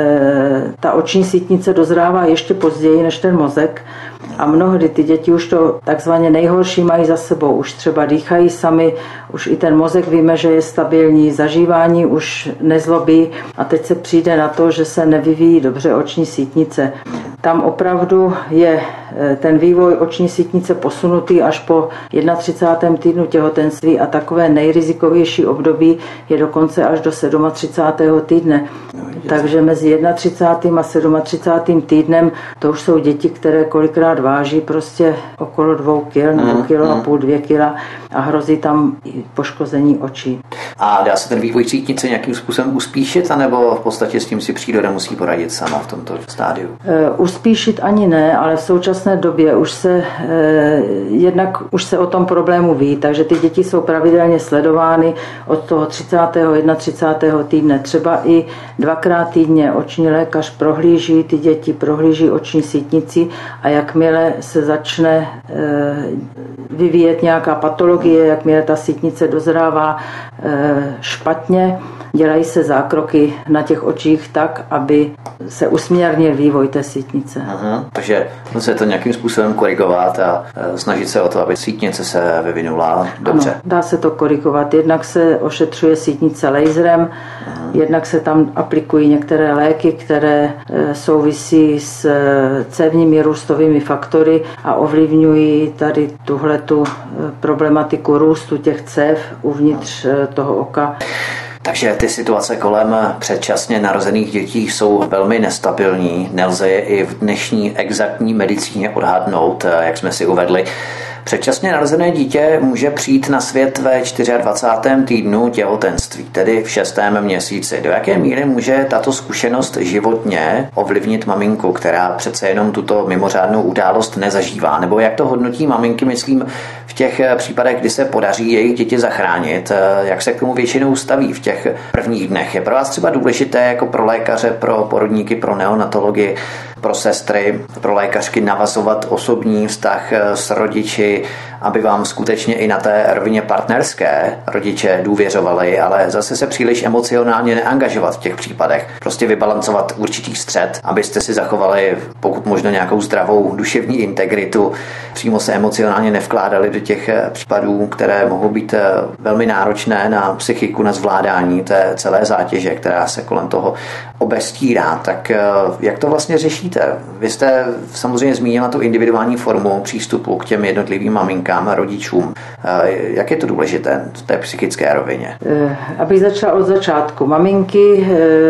ta oční sítnice dozrává ještě později než ten mozek a mnohdy ty děti už to takzvaně nejhorší mají za sebou. Už třeba dýchají sami, už i ten mozek víme, že je stabilní, zažívání už nezlobí a teď se přijde na to, že se nevyvíjí dobře oční sítnice. Tam opravdu je ten vývoj oční sítnice posunutý až po třicátém prvním týdnu těhotenství a takové nejrizikovější období je dokonce až do třicátého sedmého týdne. Takže mezi třicátým prvním a třicátým sedmým týdnem to už jsou děti, které kolikrát váží prostě okolo dvou kil nebo kilo a půl, dvě kila a hrozí tam poškození očí. A dá se ten vývoj sítnice nějakým způsobem uspíšit, anebo v podstatě s tím si příroda musí poradit sama v tomto stádiu? E, uspíšit ani ne, ale v současné době už se e, jednak už se o tom problému ví, takže ty děti jsou pravidelně sledovány od toho třicátého třicátého prvního týdne. Třeba i dvakrát týdně oční lékař prohlíží ty děti, prohlíží oční sítnici a jakmile se začne e, vyvíjet nějaká patologie, jakmile ta sítnice dozrává e, špatně, dělají se zákroky na těch očích tak, aby se usměrnil vývoj té sítnice. Aha, takže se to nějakým způsobem korigovat a snažit se o to, aby sítnice se vyvinula dobře. Ano, dá se to korigovat. Jednak se ošetřuje sítnice laserem, Aha. jednak se tam aplikují některé léky, které souvisí s cévními růstovými faktory a ovlivňují tady tuhletu problematiku růstu těch cév uvnitř toho oka. Takže ty situace kolem předčasně narozených dětí jsou velmi nestabilní. Nelze je i v dnešní exaktní medicíně odhadnout, jak jsme si uvedli. Předčasně narozené dítě může přijít na svět ve dvacátém čtvrtém týdnu těhotenství, tedy v šestém měsíci. Do jaké míry může tato zkušenost životně ovlivnit maminku, která přece jenom tuto mimořádnou událost nezažívá? Nebo jak to hodnotí maminky, myslím, v těch případech, kdy se podaří jejich děti zachránit? Jak se k tomu většinou staví v těch prvních dnech? Je pro vás třeba důležité jako pro lékaře, pro porodníky, pro neonatology, pro sestry, pro lékařky navazovat osobní vztah s rodiči, aby vám skutečně i na té rovině partnerské rodiče důvěřovali, ale zase se příliš emocionálně neangažovat v těch případech. Prostě vybalancovat určitý střed, abyste si zachovali pokud možno nějakou zdravou duševní integritu, přímo se emocionálně nevkládali do těch případů, které mohou být velmi náročné na psychiku, na zvládání té celé zátěže, která se kolem toho obestírá. Tak jak to vlastně řešíte? Vy jste samozřejmě zmínila tu individuální formu přístupu k těm jednotlivým maminkám a rodičům. Jak je to důležité v té psychické rovině? Abych začala od začátku. Maminky,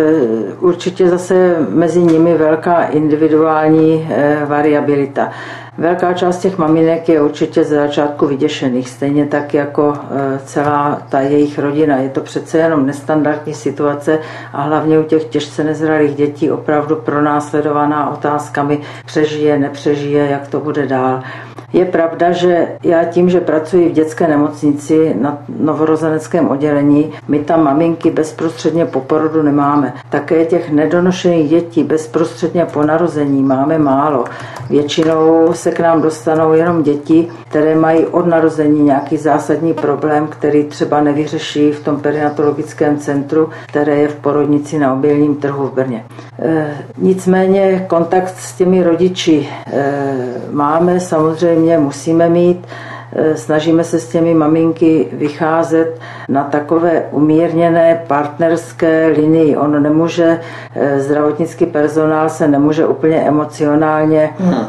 určitě zase mezi nimi velká individuální variabilita. Velká část těch maminek je určitě ze začátku vyděšených, stejně tak jako celá ta jejich rodina. Je to přece jenom nestandardní situace a hlavně u těch těžce nezralých dětí opravdu pronásledovaná otázkami přežije, nepřežije, jak to bude dál. Je pravda, že já tím, že pracuji v dětské nemocnici na novorozeneckém oddělení, my tam maminky bezprostředně po porodu nemáme. Také těch nedonošených dětí bezprostředně po narození máme málo. Většinou se k nám dostanou jenom děti, které mají od narození nějaký zásadní problém, který třeba nevyřeší v tom perinatologickém centru, které je v porodnici na Obilním trhu v Brně. E, nicméně kontakt s těmi rodiči e, máme, samozřejmě musíme mít. Snažíme se s těmi maminky vycházet na takové umírněné partnerské linii. On nemůže, zdravotnický personál se nemůže úplně emocionálně hmm.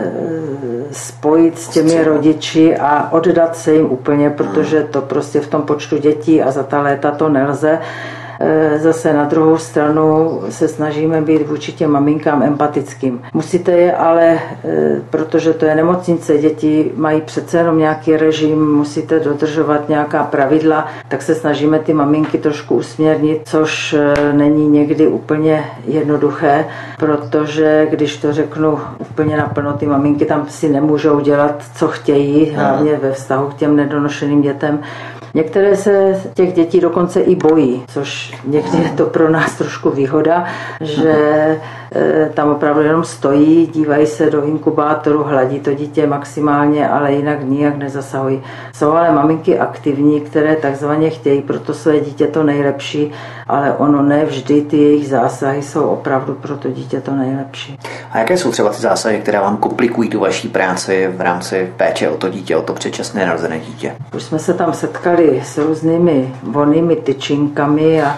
spojit s těmi rodiči a oddat se jim úplně, protože to prostě v tom počtu dětí a za ta léta to nelze. Zase na druhou stranu se snažíme být vůči těm maminkám empatickým. Musíte je ale, protože to je nemocnice, děti mají přece jenom nějaký režim, musíte dodržovat nějaká pravidla, tak se snažíme ty maminky trošku usměrnit, což není někdy úplně jednoduché, protože když to řeknu úplně naplno, ty maminky tam si nemůžou dělat, co chtějí, hlavně ve vztahu k těm nedonošeným dětem. Některé se těch dětí dokonce i bojí, což někdy je to pro nás trošku výhoda, že tam opravdu jenom stojí, dívají se do inkubátoru, hladí to dítě maximálně, ale jinak nijak nezasahují. Jsou ale maminky aktivní, které takzvaně chtějí pro to své dítě to nejlepší ale ono ne vždy ty jejich zásahy jsou opravdu pro to dítě to nejlepší. A jaké jsou třeba ty zásahy, které vám komplikují tu vaší práci v rámci péče o to dítě, o to předčasné narozené dítě? Už jsme se tam setkali s různými vonnými tyčinkami a,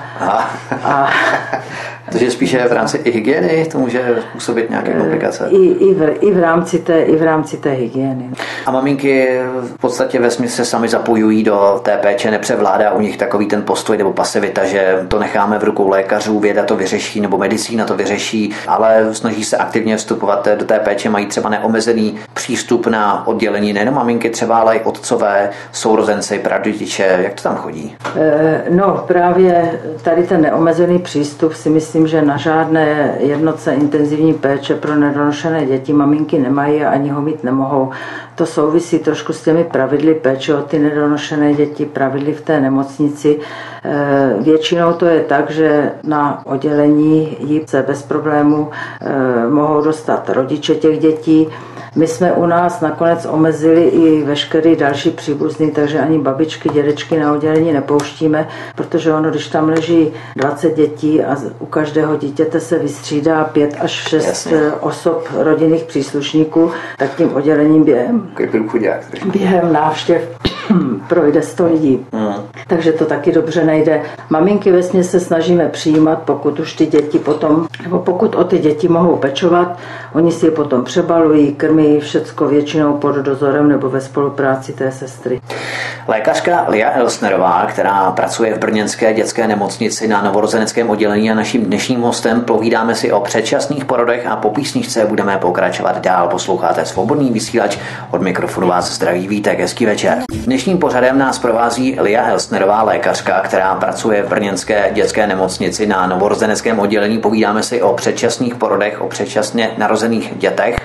a Takže spíše v rámci i hygieny to může způsobit nějaké komplikace? I, i, v, i, v rámci té, I v rámci té hygieny. A maminky v podstatě vesměs se sami zapojují do té péče, nepřevládá u nich takový ten postoj nebo pasivita, že to necháme v rukou lékařů, věda to vyřeší nebo medicína to vyřeší, ale snaží se aktivně vstupovat do té péče, mají třeba neomezený přístup na oddělení nejen maminky, třeba ale i otcové, sourozenci, prarodiče. Jak to tam chodí? No právě tady ten neomezený přístup si myslím, Myslím, že na žádné jednotce intenzivní péče pro nedonošené děti maminky nemají a ani ho mít nemohou. To souvisí trošku s těmi pravidly péče o ty nedonošené děti, pravidly v té nemocnici. Většinou to je tak, že na oddělení jí se bez problémů mohou dostat rodiče těch dětí. My jsme u nás nakonec omezili i veškerý další příbuzný, takže ani babičky, dědečky na oddělení nepouštíme, protože ono, když tam leží dvacet dětí a u každého dítěte se vystřídá pět až šest Jasně. osob rodinných příslušníků, tak tím oddělením během, během návštěv projde sto lidí. Mm. Takže to taky dobře nejde. Maminky vesměs se snažíme přijímat, pokud už ty děti potom, nebo pokud o ty děti mohou pečovat, oni si je potom přebalují, krmí, všecko většinou pod dozorem nebo ve spolupráci té sestry. Lékařka Lia Elsnerová, která pracuje v brněnské dětské nemocnici na novorozeneckém oddělení a naším dnešním hostem, povídáme si o předčasných porodech a po písničce budeme pokračovat dál. Posloucháte Svobodný vysílač, od mikrofonu vás zdraví Vítek, hezký večer. Dnešním pořadem nás provází Lia Elsnerová, lékařka, která pracuje v brněnské dětské nemocnici na novorozeneckém oddělení. Povídáme si o předčasných porodech, o předčasně narozených dětech.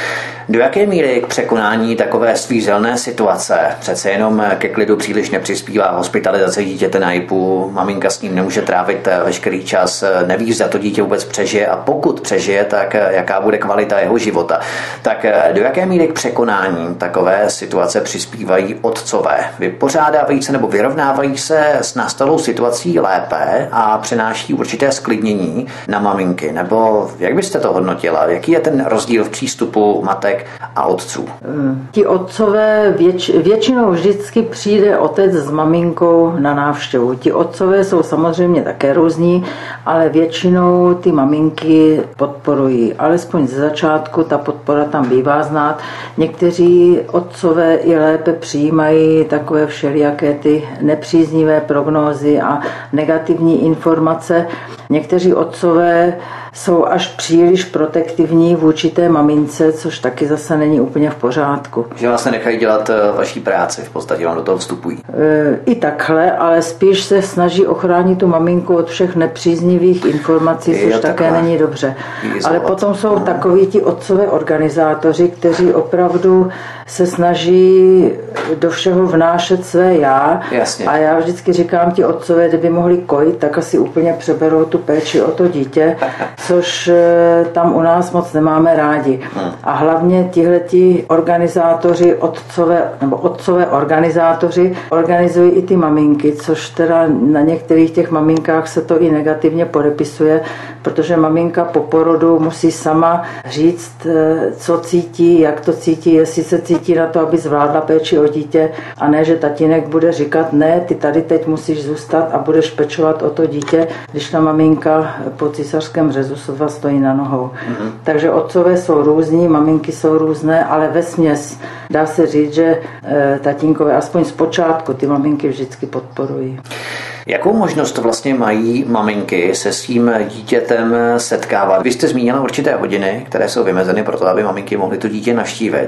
Do jaké míry k překonání takové svízelné situace přece jenom ke klidu příliš nepřispívá hospitalizace dítěte na I P U, maminka s ním nemůže trávit veškerý čas, neví, zda to dítě vůbec přežije a pokud přežije, tak jaká bude kvalita jeho života. Tak do jaké míry k překonání takové situace přispívají otcové? Vypořádávají se nebo vyrovnávají se s nastalou situací lépe a přenáší určité sklidnění na maminky? Nebo jak byste to hodnotila? Jaký je ten rozdíl v přístupu matek a otců? Ti otcové věč, většinou vždycky přijde otec s maminkou na návštěvu. Ti otcové jsou samozřejmě také různí, ale většinou ty maminky podporují. Alespoň ze začátku ta podpora tam bývá znát. Někteří otcové i lépe přijímají takové všelijaké ty nepříznivé prognózy a negativní informace. Někteří otcové jsou až příliš protektivní vůči té mamince, což taky zase není úplně v pořádku. Že vás nechají dělat vaší práci, v podstatě vám do toho vstupují. I takhle, ale spíš se snaží ochránit tu maminku od všech nepříznivých informací, což jo, také není dobře. Ale potom jsou hmm. takoví ti otcové organizátoři, kteří opravdu se snaží do všeho vnášet své já. Jasně. A já vždycky říkám, ti otcové, kdyby mohli kojit, tak asi úplně přeberou tu péči o to dítě, což tam u nás moc nemáme rádi. Hmm. A hlavně tihleti organizátoři, otcové, nebo otcové organizátoři organizují i ty maminky, což teda na některých těch maminkách se to i negativně podepisuje, protože maminka po porodu musí sama říct, co cítí, jak to cítí, jestli se cítí na to, aby zvládla péči o dítě, a ne, že tatínek bude říkat, ne, ty tady teď musíš zůstat a budeš pečovat o to dítě, když ta maminka po císařském řezu sotva stojí na nohou. Mm-hmm. Takže otcové jsou různí, maminky jsou různé, ale vesměs dá se říct, že e, tatínkové aspoň zpočátku ty maminky vždycky podporují. Jakou možnost vlastně mají maminky se svým dítětem setkávat? Vy jste zmínila určité hodiny, které jsou vymezeny pro to, aby maminky mohly to dítě navštívit.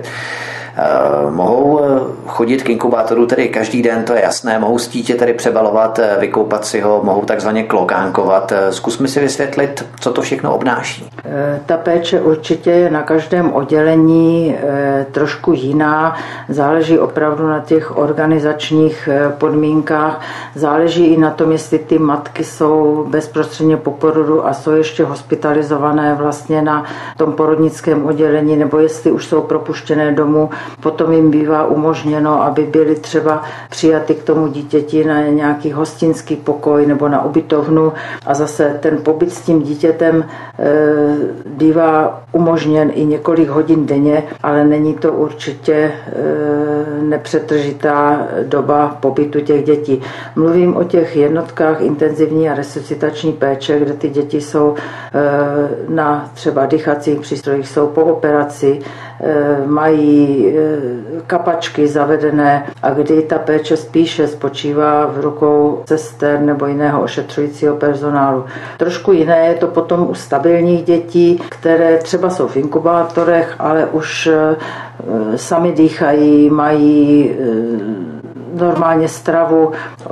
Uh, mohou chodit k inkubátoru tedy každý den, to je jasné, mohou s dítě tedy přebalovat, vykoupat si ho, mohou takzvaně klokánkovat. Zkusme si vysvětlit, co to všechno obnáší. Ta péče určitě je na každém oddělení trošku jiná, záleží opravdu na těch organizačních podmínkách, záleží i na na tom, jestli ty matky jsou bezprostředně po porodu a jsou ještě hospitalizované vlastně na tom porodnickém oddělení, nebo jestli už jsou propuštěné domů. Potom jim bývá umožněno, aby byly třeba přijaty k tomu dítěti na nějaký hostinský pokoj nebo na ubytovnu, a zase ten pobyt s tím dítětem e, bývá umožněn i několik hodin denně, ale není to určitě e, nepřetržitá doba pobytu těch dětí. Mluvím o těch jednotkách intenzivní a resuscitační péče, kde ty děti jsou e, na třeba dýchacích přístrojích, jsou po operaci, e, mají e, kapačky zavedené, a kdy ta péče spíše spočívá v rukou sester nebo jiného ošetřujícího personálu. Trošku jiné je to potom u stabilních dětí, které třeba jsou v inkubátorech, ale už sami dýchají, mají normálně stravu,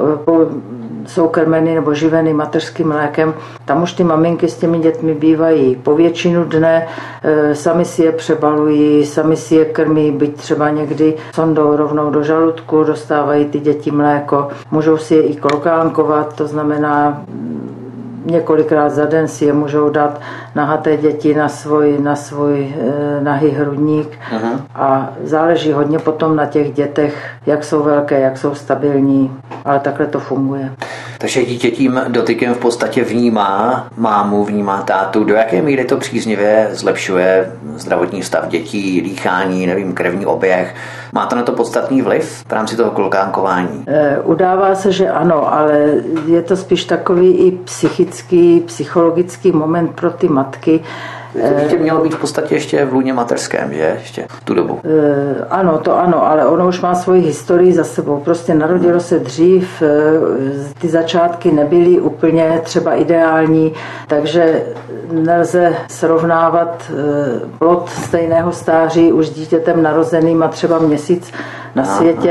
jsou krmeny nebo živeny mateřským mlékem. Tam už ty maminky s těmi dětmi bývají po většinu dne, sami si je přebalují, sami si je krmí, byť třeba někdy sondou rovnou do žaludku, dostávají ty děti mléko. Můžou si je i klokánkovat, to znamená několikrát za den si je můžou dát nahaté děti na svůj, na svůj e, nahý hrudník. Aha. A záleží hodně potom na těch dětech, jak jsou velké, jak jsou stabilní, ale takhle to funguje. Takže dítě tím dotykem v podstatě vnímá mámu, vnímá tátu. Do jaké míry to příznivě zlepšuje zdravotní stav dětí, dýchání, nevím, krevní oběh? Má to na to podstatný vliv v rámci toho klokánkování? E, udává se, že ano, ale je to spíš takový i psychický, psychologický moment pro ty matky. To dítě mělo být v podstatě ještě v lůně mateřském, že? Ještě v tu dobu. E, ano, to ano, ale ono už má svoji historii za sebou. Prostě narodilo hmm. se dřív, ty začátky nebyly úplně třeba ideální, takže nelze srovnávat plod stejného stáří už s dítětem narozeným a třeba měsíc na Aha. světě.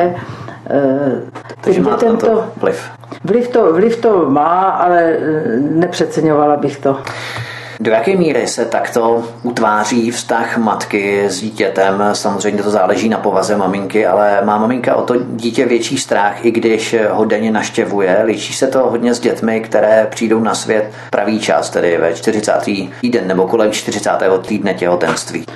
E, takže má to, to vliv. Vliv to, vliv to má, ale nepřeceňovala bych to. Do jaké míry se takto utváří vztah matky s dítětem? Samozřejmě to záleží na povaze maminky, ale má maminka o to dítě větší strach, i když ho denně navštěvuje. Liší se to hodně s dětmi, které přijdou na svět pravý čas, tedy ve čtyřicátý týden nebo kolem čtyřicátého týdne těhotenství.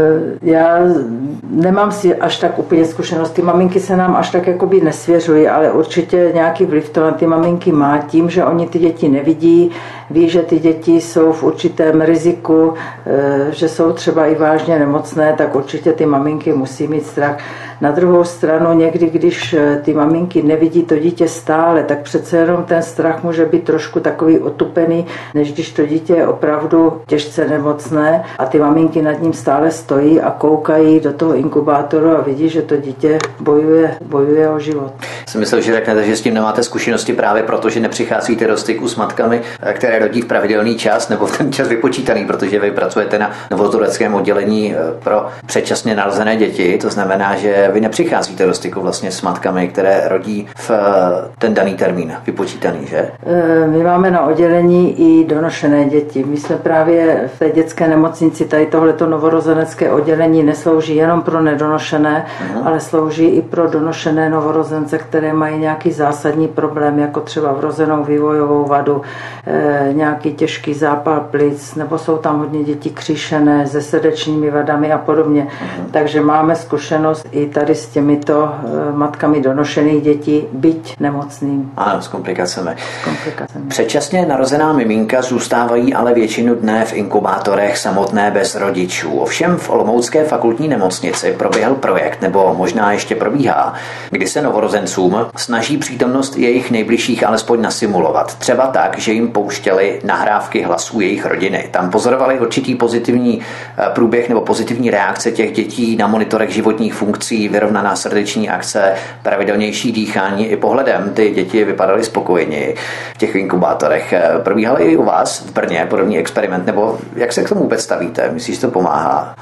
Já nemám si až tak úplně zkušenosti. Maminky se nám až tak jakoby nesvěřují, ale určitě nějaký vliv to na ty maminky má tím, že oni ty děti nevidí, ví, že ty děti jsou v určitém riziku, že jsou třeba i vážně nemocné, tak určitě ty maminky musí mít strach. Na druhou stranu někdy, když ty maminky nevidí to dítě stále, tak přece jenom ten strach může být trošku takový otupený, než když to dítě je opravdu těžce nemocné a ty maminky nad ním stále stojí a koukají do toho inkubátoru a vidí, že to dítě bojuje, bojuje o život. Jsem myslel, že řeknete, že s tím nemáte zkušenosti právě proto, že nepřicházíte do styku s matkami, které rodí v pravidelný čas nebo v ten čas vypočítaný, protože vy pracujete na novotureckém oddělení pro předčasně narozené děti, to znamená, že vy nepřicházíte do styku vlastně s matkami, které rodí v ten daný termín vypočítaný, že? My máme na oddělení i donošené děti. My jsme právě v té dětské nemocnici, tady tohleto novorozenecké oddělení neslouží jenom pro nedonošené, uh-huh. ale slouží i pro donošené novorozence, které mají nějaký zásadní problém, jako třeba vrozenou vývojovou vadu, nějaký těžký zápal plic, nebo jsou tam hodně děti kříšené se srdečními vadami a podobně. Uh-huh. Takže máme zkušenost i tady s těmito matkami donošených dětí, byť nemocným. Ano, s komplikacemi. S komplikacemi. Předčasně narozená miminka zůstávají ale většinu dne v inkubátorech samotné bez rodičů. Ovšem v Olomoucké fakultní nemocnici proběhl projekt, nebo možná ještě probíhá, kdy se novorozencům snaží přítomnost jejich nejbližších alespoň nasimulovat. Třeba tak, že jim pouštěli nahrávky hlasů jejich rodiny. Tam pozorovali určitý pozitivní průběh nebo pozitivní reakce těch dětí na monitorech životních funkcí, vyrovnaná srdeční akce, pravidelnější dýchání i pohledem. Ty děti vypadaly spokojeněji v těch inkubátorech. Probíhal i u vás v Brně podobný experiment, nebo jak se k tomu vůbec stavíte? Myslíš, že to pomáhá?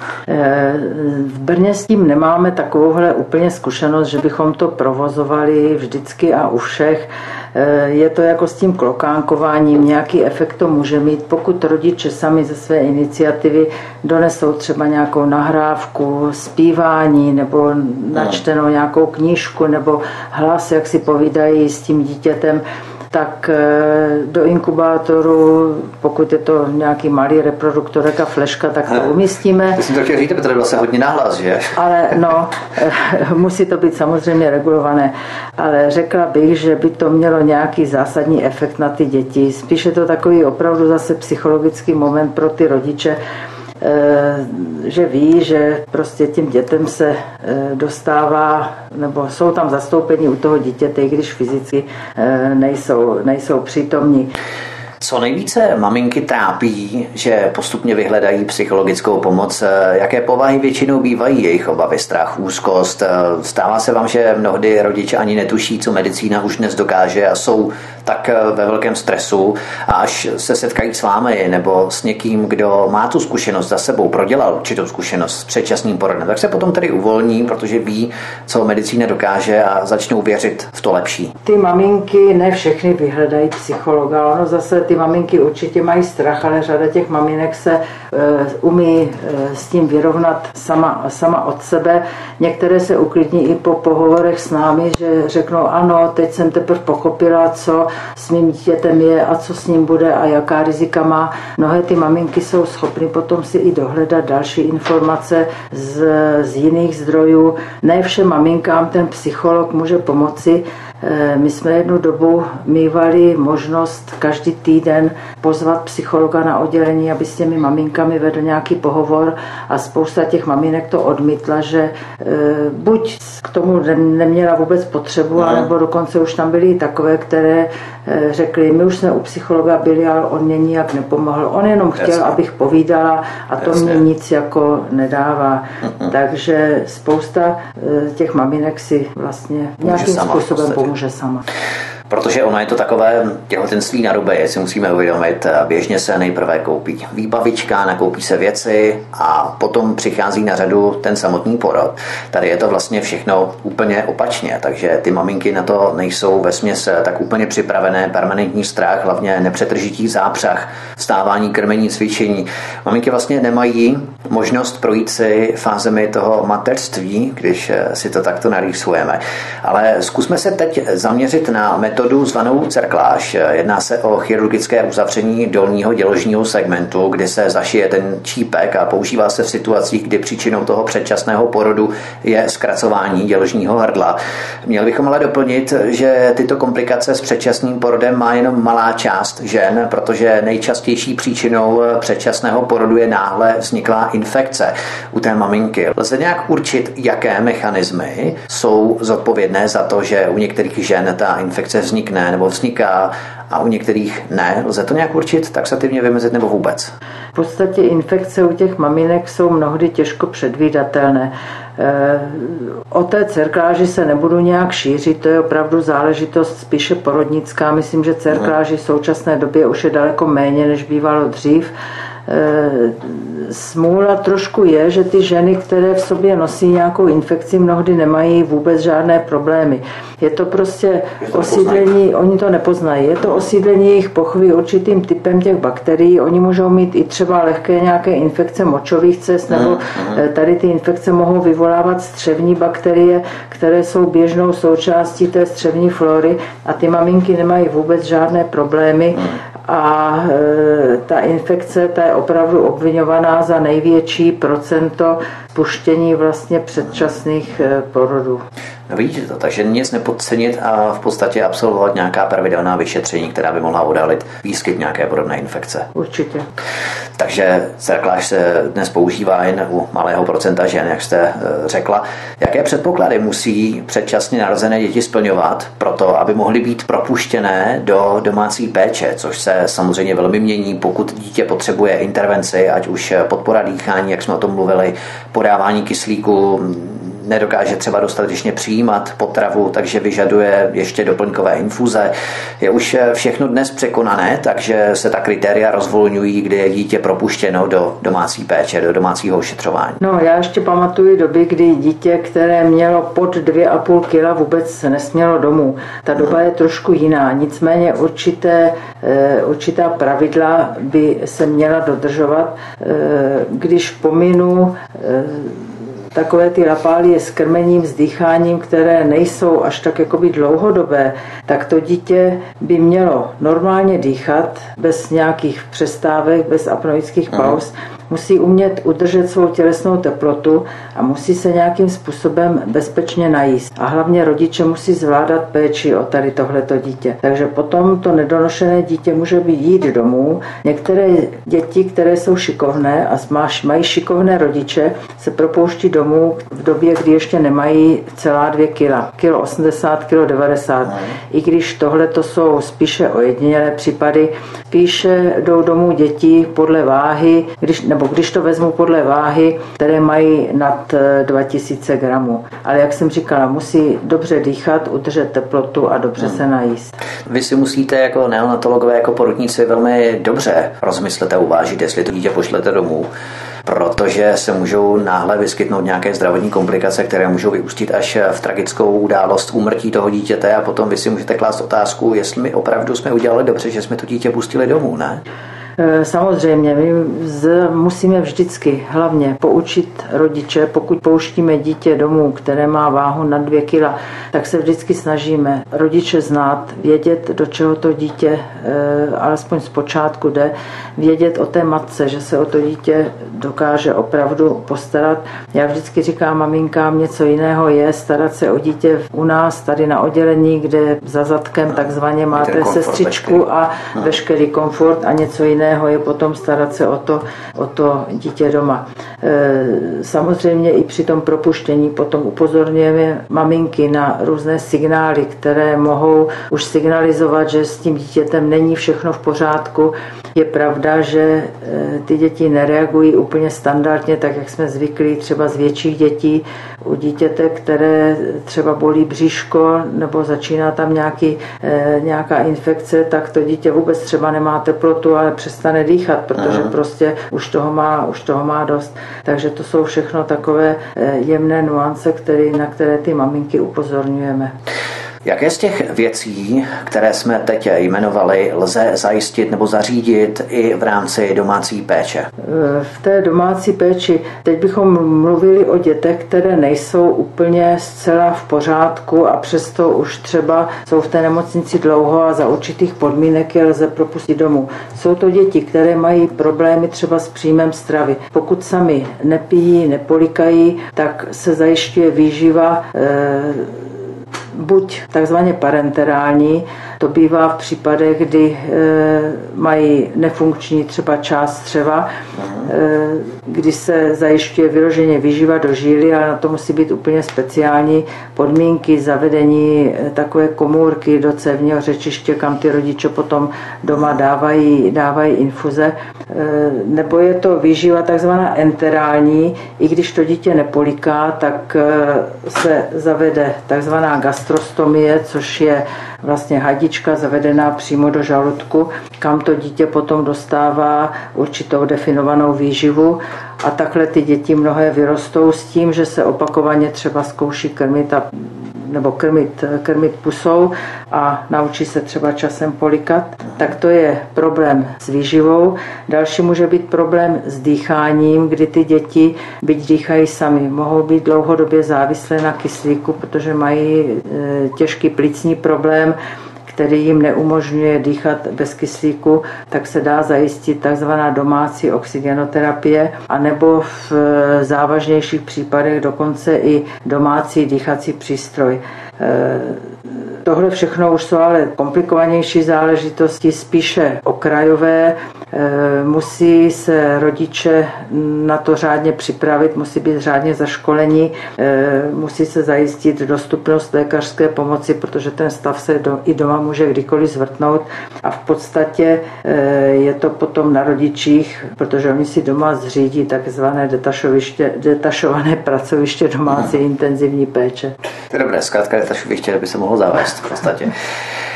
V Brně s tím nemáme takovouhle úplně zkušenost, že bychom to provozovali vždycky a u všech. Je to jako s tím klokánkováním, nějaký efekt to může mít, pokud rodiče sami ze své iniciativy donesou třeba nějakou nahrávku, zpívání nebo načtenou nějakou knížku nebo hlas, jak si povídají s tím dítětem. tak do inkubátoru, pokud je to nějaký malý reproduktorek a fleška, tak to umístíme. To jsem to chtěl říct, protože to bylo se hodně nahlas, že? Ale no, musí to být samozřejmě regulované. Ale řekla bych, že by to mělo nějaký zásadní efekt na ty děti. Spíš je to takový opravdu zase psychologický moment pro ty rodiče, že ví, že prostě tím dětem se dostává, nebo jsou tam zastoupení u toho dítěte, i když fyzicky nejsou, nejsou přítomní. Co nejvíce maminky trápí, že postupně vyhledají psychologickou pomoc? Jaké povahy většinou bývají jejich obavy, strach, úzkost? Stává se vám, že mnohdy rodiče ani netuší, co medicína už dnes dokáže a jsou tak ve velkém stresu a až se setkají s vámi nebo s někým, kdo má tu zkušenost za sebou, prodělal určitou zkušenost s předčasným porodem, tak se potom tedy uvolní, protože ví, co medicína dokáže a začnou věřit v to lepší. Ty maminky ne všechny vyhledají psychologa, ono zase ty maminky určitě mají strach, ale řada těch maminek se uh, umí uh, s tím vyrovnat sama, sama od sebe. Některé se uklidní i po pohovorech s námi, že řeknou ano, teď jsem teprve pochopila, co s mým dítětem je a co s ním bude a jaká rizika má. Mnohé ty maminky jsou schopny potom si i dohledat další informace z, z jiných zdrojů. Ne všem maminkám ten psycholog může pomoci. My jsme jednu dobu mívali možnost každý týden pozvat psychologa na oddělení, aby s těmi maminkami vedl nějaký pohovor a spousta těch maminek to odmítla, že buď k tomu neměla vůbec potřebu, no. Anebo dokonce už tam byly takové, které řekli, my už jsme u psychologa byli, ale on mě nijak nepomohl. On jenom chtěl, Jasně. abych povídala a to Jasně. mě nic jako nedává. Uh-uh. Takže spousta těch maminek si vlastně nějakým způsobem pomůže sama. Protože ono je to takové těhotenství na ruby, si musíme uvědomit. Běžně se nejprve koupí výbavička, nakoupí se věci a potom přichází na řadu ten samotný porod. Tady je to vlastně všechno úplně opačně, takže ty maminky na to nejsou vesměs tak úplně připravené, permanentní strach, hlavně nepřetržitý zápřah, vstávání, krmení, cvičení. Maminky vlastně nemají možnost projít si fázemi toho mateřství, když si to takto narýsujeme. Ale zkusme se teď zaměřit na metodu zvanou cerkláž. Jedná se o chirurgické uzavření dolního děložního segmentu, kdy se zašije ten čípek a používá se v situacích, kdy příčinou toho předčasného porodu je zkracování děložního hrdla. Měli bychom ale doplnit, že tyto komplikace s předčasným porodem má jenom malá část žen, protože nejčastější příčinou předčasného porodu je náhle vzniklá infekce u té maminky. Lze nějak určit, jaké mechanismy jsou zodpovědné za to, že u některých žen ta infekce vznikne nebo vzniká a u některých ne? Lze to nějak určit, taxativně vymezit nebo vůbec? V podstatě infekce u těch maminek jsou mnohdy těžko předvídatelné. O té cerkláži se nebudu nějak šířit, to je opravdu záležitost spíše porodnická. Myslím, že cerkláži v současné době už je daleko méně, než bývalo dřív. Smůla trošku je, že ty ženy, které v sobě nosí nějakou infekci, mnohdy nemají vůbec žádné problémy. Je to prostě osídlení, oni to nepoznají, je to osídlení jejich pochvy určitým typem těch bakterií. Oni můžou mít i třeba lehké nějaké infekce močových cest, nebo tady ty infekce mohou vyvolávat střevní bakterie, které jsou běžnou součástí té střevní flory a ty maminky nemají vůbec žádné problémy. A e, ta infekce, ta je opravdu obviňovaná za největší procento spuštění vlastně předčasných e, porodů. No vidíte to, takže nic nepodcenit a v podstatě absolvovat nějaká pravidelná vyšetření, která by mohla odhalit výskyt nějaké podobné infekce. Určitě. Takže cerkláž se dnes používá jen u malého procenta žen, jak jste řekla. Jaké předpoklady musí předčasně narozené děti splňovat proto, aby mohly být propuštěné do domácí péče, což se samozřejmě velmi mění, pokud dítě potřebuje intervenci, ať už podpora dýchání, jak jsme o tom mluvili, podávání kyslíku, nedokáže třeba dostatečně přijímat potravu, takže vyžaduje ještě doplňkové infuze. Je už všechno dnes překonané, takže se ta kritéria rozvolňují, kdy je dítě propuštěno do domácí péče, do domácího ošetřování. No, já ještě pamatuju doby, kdy dítě, které mělo pod dvě a půl kila, vůbec se nesmělo domů. Ta doba je trošku jiná, nicméně určité, určitá pravidla by se měla dodržovat. Když pominu takové ty lapálie s krmením, s dýcháním, které nejsou až tak jakoby dlouhodobé, tak to dítě by mělo normálně dýchat bez nějakých přestávek, bez apnoických pauz. Musí umět udržet svou tělesnou teplotu a musí se nějakým způsobem bezpečně najíst. A hlavně rodiče musí zvládat péči o tady tohleto dítě. Takže potom to nedonošené dítě může být jít domů. Některé děti, které jsou šikovné a mají šikovné rodiče, se propouští domů v době, kdy ještě nemají celá dvě kila. Kilo osmdesát, kilo devadesát. No. I když tohle to jsou spíše ojedinělé případy, spíše jdou domů děti podle váhy, když, nebo když to vezmu podle váhy, které mají nad dva tisíce gramů. Ale jak jsem říkala, musí dobře dýchat, udržet teplotu a dobře hmm. se najíst. Vy si musíte jako neonatologové, jako porodníci velmi dobře rozmyslet a uvážit, jestli to dítě pošlete domů, protože se můžou náhle vyskytnout nějaké zdravotní komplikace, které můžou vyústit až v tragickou událost úmrtí toho dítěte a potom vy si můžete klást otázku, jestli my opravdu jsme udělali dobře, že jsme to dítě pustili domů, ne? Samozřejmě, my musíme vždycky hlavně poučit rodiče, pokud pouštíme dítě domů, které má váhu na dvě kila, tak se vždycky snažíme rodiče znát, vědět, do čeho to dítě alespoň z počátku jde, vědět o té matce, že se o to dítě dokáže opravdu postarat. Já vždycky říkám maminkám, něco jiného je starat se o dítě u nás, tady na oddělení, kde za zadkem takzvaně máte sestřičku a veškerý komfort, a něco jiného je potom starat se o to, o to dítě doma. Samozřejmě i při tom propuštění potom upozorňujeme maminky na různé signály, které mohou už signalizovat, že s tím dítětem není všechno v pořádku. Je pravda, že ty děti nereagují úplně standardně, tak jak jsme zvyklí třeba z větších dětí. U dítěte, které třeba bolí bříško nebo začíná tam nějaký, nějaká infekce, tak to dítě vůbec třeba nemá teplotu, ale přestane dýchat, protože Aha. prostě už toho má, už toho má dost. Takže to jsou všechno takové jemné nuance, které, na které ty maminky upozorňujeme. Jaké z těch věcí, které jsme teď jmenovali, lze zajistit nebo zařídit i v rámci domácí péče? V té domácí péči teď bychom mluvili o dětech, které nejsou úplně zcela v pořádku a přesto už třeba jsou v té nemocnici dlouho a za určitých podmínek je lze propustit domů. Jsou to děti, které mají problémy třeba s příjmem stravy. Pokud sami nepijí, nepolikají, tak se zajišťuje výživa e, buď takzvaně parenterální, to bývá v případech, kdy e, mají nefunkční třeba část střeva, e, kdy se zajišťuje vyloženě výživa do žíly, ale na to musí být úplně speciální podmínky, zavedení e, takové komůrky do cévního řečiště, kam ty rodiče potom doma dávají, dávají infuze. E, nebo je to výživa takzvaná enterální, i když to dítě nepoliká, tak e, se zavede takzvaná gastrostomie, což je vlastně hadička zavedená přímo do žaludku, kam to dítě potom dostává určitou definovanou výživu, a takhle ty děti mnohé vyrostou s tím, že se opakovaně třeba zkouší krmit a nebo krmit, krmit pusou a naučí se třeba časem polikat, tak to je problém s výživou. Další může být problém s dýcháním, kdy ty děti, byť dýchají sami, mohou být dlouhodobě závislé na kyslíku, protože mají e, těžký plicní problém, který jim neumožňuje dýchat bez kyslíku, tak se dá zajistit takzvaná domácí oxygenoterapie, anebo v závažnějších případech dokonce i domácí dýchací přístroj. Tohle všechno už jsou ale komplikovanější záležitosti, spíše okrajové. Musí se rodiče na to řádně připravit, musí být řádně zaškoleni, musí se zajistit dostupnost lékařské pomoci, protože ten stav se do, i doma může kdykoliv zvrtnout, a v podstatě je to potom na rodičích, protože oni si doma zřídí takzvané detašoviště, detašované pracoviště domácí intenzivní péče. To je dobré, zkrátka detašoviště by se mohlo zavést v podstatě.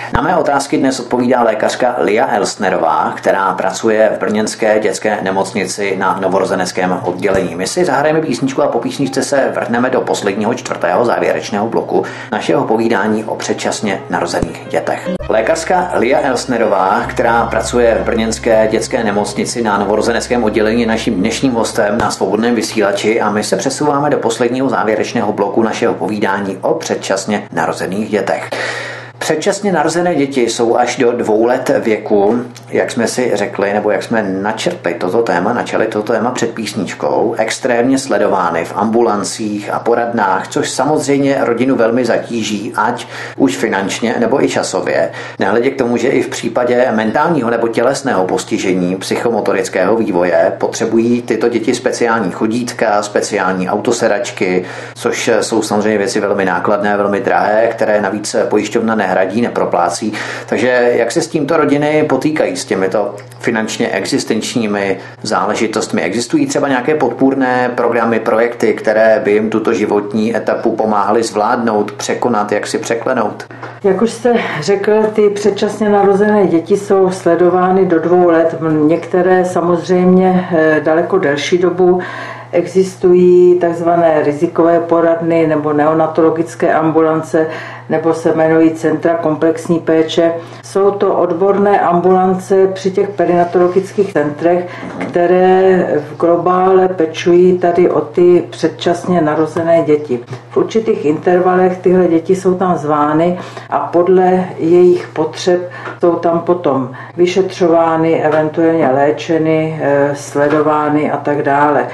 Na mé otázky dnes odpovídá lékařka Lia Elsnerová, která pracuje v brněnské dětské nemocnici na novorozeneckém oddělení. My si zahrajeme písničku a po písničce se vrhneme do posledního čtvrtého závěrečného bloku našeho povídání o předčasně narozených dětech. Lékařka Lia Elsnerová, která pracuje v brněnské dětské nemocnici na novorozeneckém oddělení, je naším dnešním hostem na Svobodném vysílači a my se přesouváme do posledního závěrečného bloku našeho povídání o předčasně narozených dětech. Předčasně narozené děti jsou až do dvou let věku, jak jsme si řekli, nebo jak jsme načrtli toto téma, načali toto téma před písničkou, extrémně sledovány v ambulancích a poradnách, což samozřejmě rodinu velmi zatíží, ať už finančně nebo i časově. Nehledě k tomu, že i v případě mentálního nebo tělesného postižení psychomotorického vývoje potřebují tyto děti speciální chodítka, speciální autosedačky, což jsou samozřejmě věci velmi nákladné, velmi drahé, které navíc pojišťovna nehradí, neproplácí. Takže jak se s tímto rodiny potýkají, s těmito finančně existenčními záležitostmi? Existují třeba nějaké podpůrné programy, projekty, které by jim tuto životní etapu pomáhaly zvládnout, překonat, jak si překlenout? Jak už jste řekl, ty předčasně narozené děti jsou sledovány do dvou let. Některé samozřejmě daleko delší dobu. Existují takzvané rizikové poradny nebo neonatologické ambulance, nebo se jmenují centra komplexní péče. Jsou to odborné ambulance při těch perinatologických centrech, které v globále pečují tady o ty předčasně narozené děti. V určitých intervalech tyhle děti jsou tam zvány a podle jejich potřeb jsou tam potom vyšetřovány, eventuálně léčeny, sledovány a tak dále.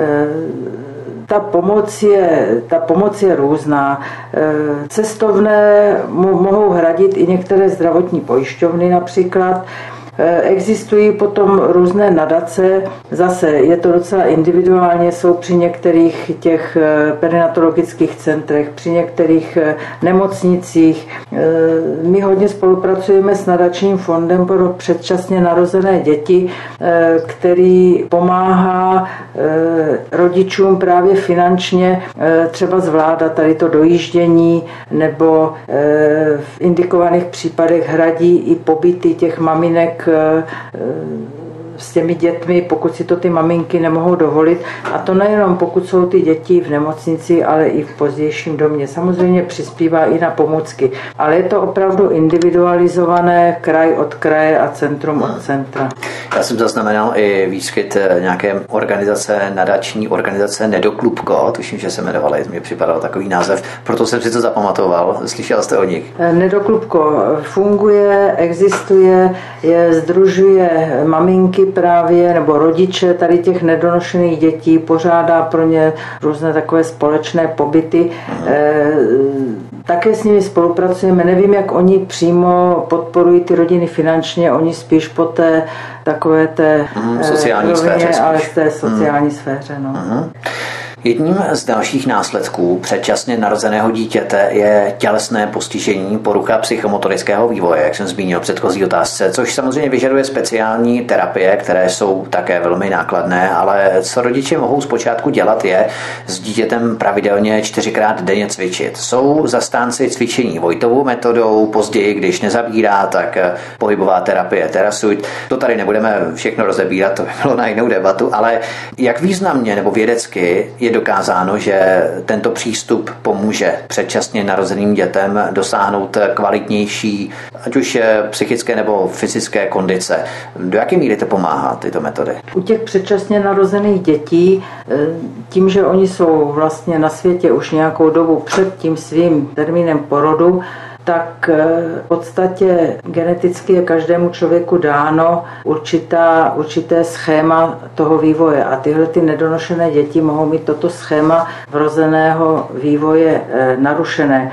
Ta pomoc je, ta pomoc je různá. Cestovné mohou hradit i některé zdravotní pojišťovny například. Existují potom různé nadace, zase je to docela individuálně, jsou při některých těch perinatologických centrech, při některých nemocnicích. My hodně spolupracujeme s nadačním fondem pro předčasně narozené děti, který pomáhá rodičům právě finančně třeba zvládat tady to dojíždění, nebo v indikovaných případech hradí i pobyty těch maminek s těmi dětmi, pokud si to ty maminky nemohou dovolit. A to nejenom pokud jsou ty děti v nemocnici, ale i v pozdějším domě. Samozřejmě přispívá i na pomůcky. Ale je to opravdu individualizované, kraj od kraje a centrum od centra. Já jsem zaznamenal i výskyt nějaké organizace, nadační organizace Nedoklubko, tuším, že se jmenovali, mě připadal takový název, proto jsem si to zapamatoval. Slyšel jste o nich? Nedoklubko funguje, existuje, je, sdružuje maminky právě, nebo rodiče tady těch nedonošených dětí, pořádá pro ně různé takové společné pobyty. E, také s nimi spolupracujeme, nevím, jak oni přímo podporují ty rodiny finančně, oni spíš po té takové té mm, sociální rovině, sféře, ale v té sociální mm. sféře. No. Mm. Jedním z dalších následků předčasně narozeného dítěte je tělesné postižení, porucha psychomotorického vývoje, jak jsem zmínil v předchozí otázce, což samozřejmě vyžaduje speciální terapie, které jsou také velmi nákladné, ale co rodiče mohou zpočátku dělat je s dítětem pravidelně čtyřikrát denně cvičit. Jsou zastánci cvičení Vojtovou metodou, později, když nezabírá, tak pohybová terapie Terasuit. To tady nebudeme všechno rozebírat, to by bylo na jinou debatu, ale jak významně nebo vědecky je dokázáno, že tento přístup pomůže předčasně narozeným dětem dosáhnout kvalitnější, ať už psychické nebo fyzické kondice. Do jaké míry to pomáhá, tyto metody? U těch předčasně narozených dětí, tím, že oni jsou vlastně na světě už nějakou dobu před tím svým termínem porodu, tak v podstatě geneticky je každému člověku dáno určitá, určité schéma toho vývoje a tyhle ty nedonošené děti mohou mít toto schéma vrozeného vývoje narušené.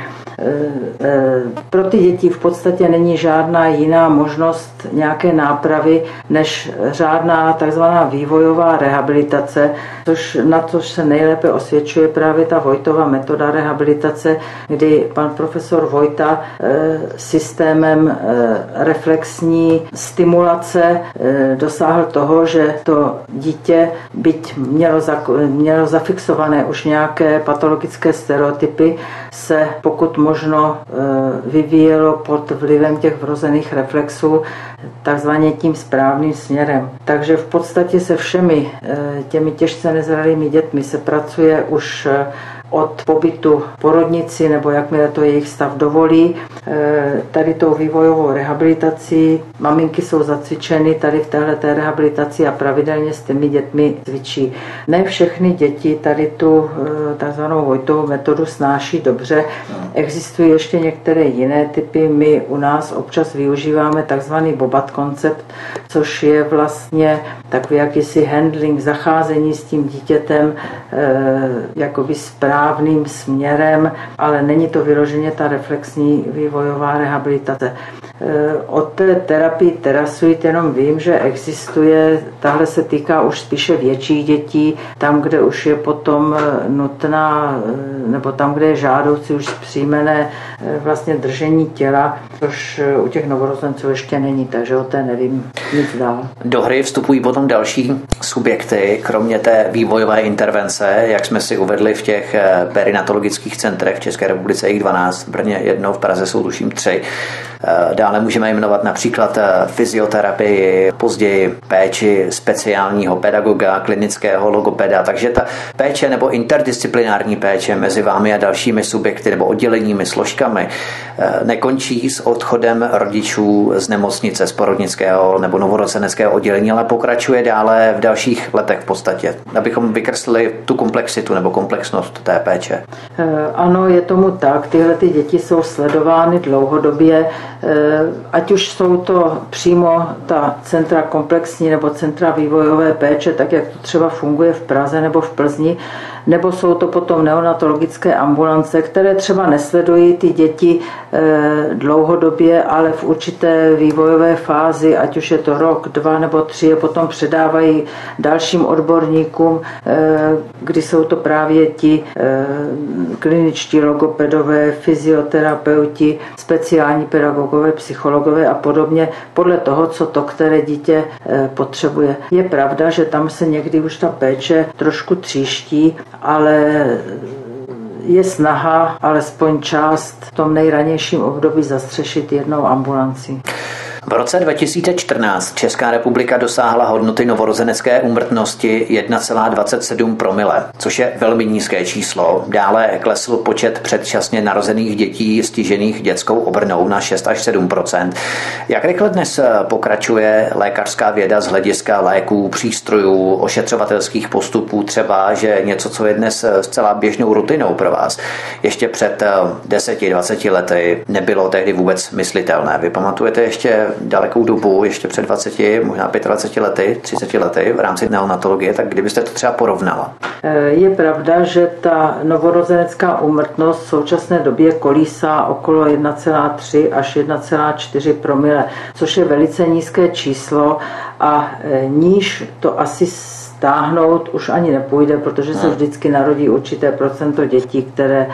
Pro ty děti v podstatě není žádná jiná možnost nějaké nápravy než řádná takzvaná vývojová rehabilitace, což, na což se nejlépe osvědčuje právě ta Vojtova metoda rehabilitace, kdy pan profesor Vojta systémem reflexní stimulace dosáhl toho, že to dítě, byť mělo, za, mělo zafixované už nějaké patologické stereotypy, se pokud možná možno vyvíjelo pod vlivem těch vrozených reflexů takzvaně tím správným směrem. Takže v podstatě se všemi těmi těžce nezralými dětmi se pracuje už od pobytu v porodnici, nebo jakmile to jejich stav dovolí. Tady tou vývojovou rehabilitací maminky jsou zacvičeny tady v téhleté rehabilitaci a pravidelně s těmi dětmi cvičí. Ne všechny děti tady tu takzvanou Vojtovou metodu snáší dobře. Existují ještě některé jiné typy. My u nás občas využíváme takzvaný bobat koncept, což je vlastně takový jakýsi handling, zacházení s tím dítětem jakoby správným směrem, ale není to vyloženě ta reflexní vývojová rehabilitace. O té terapii Terasuit jenom vím, že existuje, tahle se týká už spíše větších dětí, tam, kde už je potom nutná, nebo tam, kde je žádoucí už zpříjmené vlastně držení těla, což u těch novorozenců ještě není, takže o té nevím nic dál. Do hry vstupují potom další subjekty, kromě té vývojové intervence, jak jsme si uvedli v těch perinatologických centrech v České republice, jich dvanáct, v Brně jedno, v Praze jsou tuším tři. Dále můžeme jmenovat například fyzioterapii, později péči speciálního pedagoga, klinického logopeda, takže ta péče nebo interdisciplinární péče mezi vámi a dalšími subjekty nebo odděleními, složkami nekončí s odchodem rodičů z nemocnice, z porodnického nebo novorozeneckého oddělení, ale pokračuje dále v dalších letech v podstatě, abychom vykreslili tu komplexitu nebo komplexnost té péče. Ano, je tomu tak. Tyhle ty děti jsou sledovány dlouhodobě, ať už jsou to přímo ta centra komplexní nebo centra vývojové péče, tak jak to třeba funguje v Praze nebo v Plzni, nebo jsou to potom neonatologické ambulance, které třeba nesledují ty děti dlouhodobě, ale v určité vývojové fázi, ať už je to rok, dva nebo tři, je potom předávají dalším odborníkům, kdy jsou to právě ti kliničtí logopedové, fyzioterapeuti, speciální pedagogové, psychologové a podobně, podle toho, co to které dítě potřebuje. Je pravda, že tam se někdy už ta péče trošku tříští, ale je snaha alespoň část v tom nejranějším období zastřešit jednou ambulancí. V roce dva tisíce čtrnáct Česká republika dosáhla hodnoty novorozenecké úmrtnosti jedna celá dvacet sedm promile, což je velmi nízké číslo. Dále klesl počet předčasně narozených dětí stižených dětskou obrnou na šest až sedm procent. Jak rychle dnes pokračuje lékařská věda z hlediska léků, přístrojů, ošetřovatelských postupů, třeba, že něco, co je dnes zcela běžnou rutinou pro vás, ještě před deseti dvaceti lety nebylo tehdy vůbec myslitelné. Vy pamatujete ještě dalekou dobu, ještě před dvaceti, možná dvaceti pěti lety, třiceti lety v rámci neonatologie, tak kdybyste to třeba porovnala? Je pravda, že ta novorozenecká úmrtnost v současné době kolísá okolo jedna celá tři až jedna celá čtyři promile, což je velice nízké číslo a níž to asi stáhnout už ani nepůjde, protože se vždycky narodí určité procento dětí, které,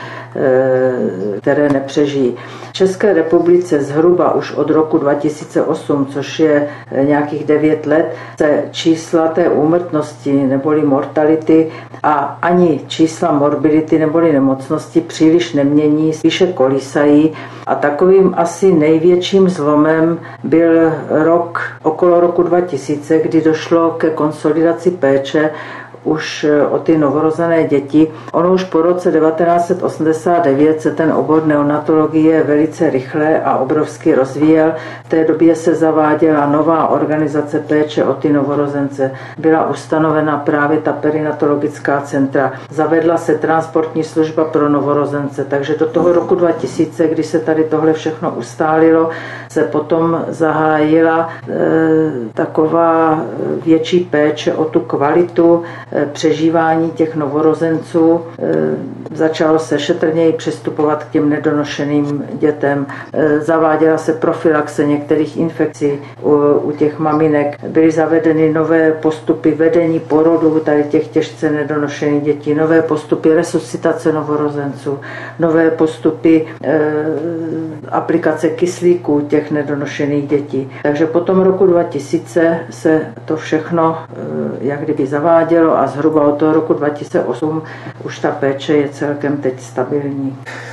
které nepřežijí. V České republice zhruba už od roku dva tisíce osm, což je nějakých devět let, se čísla té úmrtnosti neboli mortality a ani čísla morbidity neboli nemocnosti příliš nemění, spíše kolísají. A takovým asi největším zlomem byl rok okolo roku dva tisíce, kdy došlo ke konsolidaci péče už o ty novorozené děti. Ono už po roce devatenáct set osmdesát devět se ten obor neonatologie velice rychle a obrovsky rozvíjel. V té době se zaváděla nová organizace péče o ty novorozence. Byla ustanovena právě ta perinatologická centra. Zavedla se transportní služba pro novorozence. Takže do toho roku dva tisíce, kdy se tady tohle všechno ustálilo, se potom zahájila e, taková větší péče o tu kvalitu přežívání těch novorozenců. Začalo se šetrněji přistupovat k těm nedonošeným dětem. Zaváděla se profilaxe některých infekcí u, u těch maminek. Byly zavedeny nové postupy vedení porodu tady těch těžce nedonošených dětí, nové postupy resuscitace novorozenců, nové postupy e, aplikace kyslíku těch nedonošených dětí. Takže po tom roku dva tisíce se to všechno e, jak kdyby zavádělo a zhruba od toho roku dva tisíce osm už ta péče je celkem teď stabilní.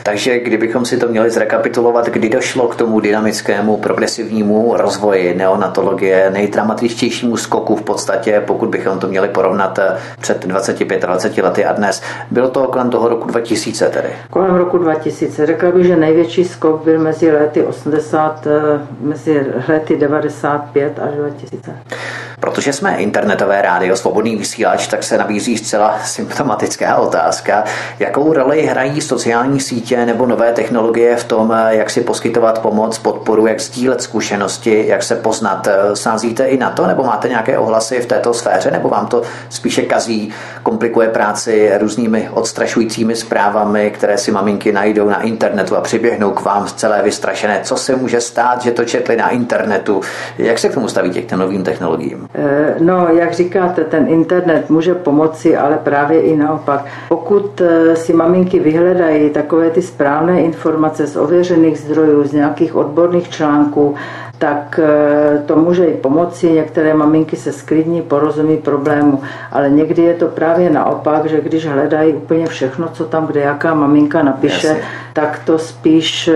Takže kdybychom si to měli zrekapitulovat, kdy došlo k tomu dynamickému, progresivnímu rozvoji neonatologie, nejdramatičtějšímu skoku v podstatě, pokud bychom to měli porovnat před dvaceti pěti dvaceti lety a dnes, bylo to kolem toho roku dva tisíce tedy? Kolem roku dva tisíce. Řekla bych, že největší skok byl mezi lety osmdesát, mezi lety devadesát pět až dva tisíce. Protože jsme internetové rádio, svobodný vysílač, tak se nabízí zcela symptomatická otázka, jakou roli hrají sociální sítě nebo nové technologie v tom, jak si poskytovat pomoc, podporu, jak sdílet zkušenosti, jak se poznat. Sázíte i na to, nebo máte nějaké ohlasy v této sféře, nebo vám to spíše kazí, komplikuje práci různými odstrašujícími zprávami, které si maminky najdou na internetu a přiběhnou k vám celé vystrašené. Co se může stát, že to četli na internetu? Jak se k tomu staví těm novým technologiím? No, jak říkáte, ten internet může pomoci, ale právě i naopak. Pokud si maminky vyhledají takové ty správné informace z ověřených zdrojů, z nějakých odborných článků, tak to může i pomoci. Některé maminky se sklidní, porozumí problému, ale někdy je to právě naopak, že když hledají úplně všechno, co tam kde jaká maminka napíše, Jasně. tak to spíš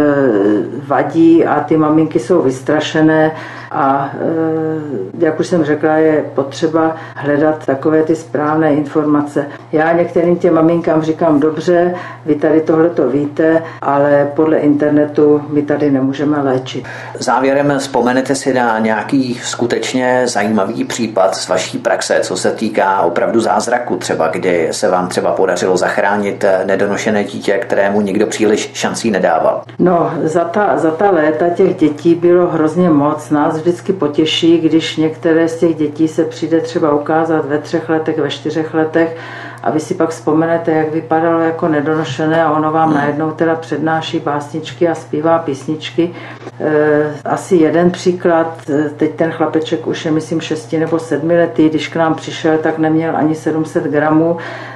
vadí a ty maminky jsou vystrašené a jak už jsem řekla, je potřeba hledat takové ty správné informace. Já některým těm maminkám říkám, dobře, vy tady tohleto víte, ale podle internetu my tady nemůžeme léčit. Závěrem vzpomenete si na nějaký skutečně zajímavý případ z vaší praxe, co se týká opravdu zázraku třeba, kdy se vám třeba podařilo zachránit nedonošené dítě, kterému nikdo příliš šancí nedával? No, za ta, za ta léta těch dětí bylo hrozně moc. Nás vždycky potěší, když některé z těch dětí se přijde třeba ukázat ve třech letech, ve čtyřech letech a vy si pak vzpomenete, jak vypadalo jako nedonošené a ono vám najednou teda přednáší básničky a zpívá písničky. Asi jeden příklad, teď ten chlapeček už je myslím šesti nebo sedmi lety, když k nám přišel, tak neměl ani sedm set gramů,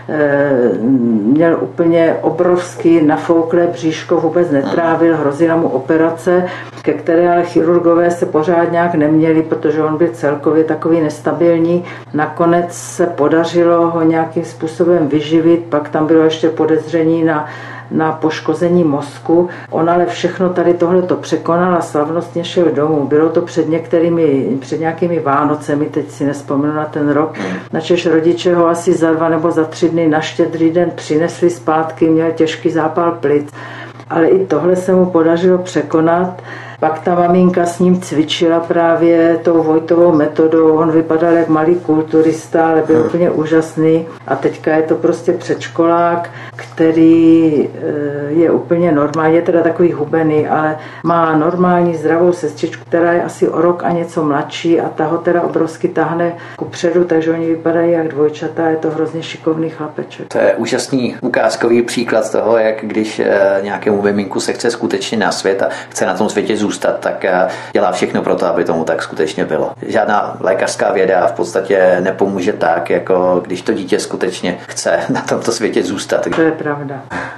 měl úplně obrovský nafouklé bříško, vůbec netrávil, hrozila mu operace, ke které ale chirurgové se pořád nějak neměli, protože on byl celkově takový nestabilní. Nakonec se podařilo ho nějakým způsobem vyživit, pak tam bylo ještě podezření na na poškození mozku. On ale všechno tady tohleto překonal a slavnostně šel domů. Bylo to před některými, před nějakými Vánocemi, teď si nespomenu na ten rok. Načež rodiče ho asi za dva nebo za tři dny na Štědrý den přinesli zpátky, měl těžký zápal plic. Ale i tohle se mu podařilo překonat. Pak ta maminka s ním cvičila právě tou Vojtovou metodou. On vypadal jak malý kulturista, ale byl úplně úžasný. A teďka je to prostě předškolák, který je úplně normální. Je teda takový hubený, ale má normální zdravou sestřičku, která je asi o rok a něco mladší a ta ho teda obrovsky tahne kupředu, takže oni vypadají jak dvojčata. Je to hrozně šikovný chlapeček. To je úžasný ukázkový příklad toho, jak když nějakému miminku se chce skutečně na svět a chce na tom světě zůstat, tak dělá všechno pro to, aby tomu tak skutečně bylo. Žádná lékařská věda v podstatě nepomůže tak, jako když to dítě skutečně chce na tomto světě zůstat. To je pravda.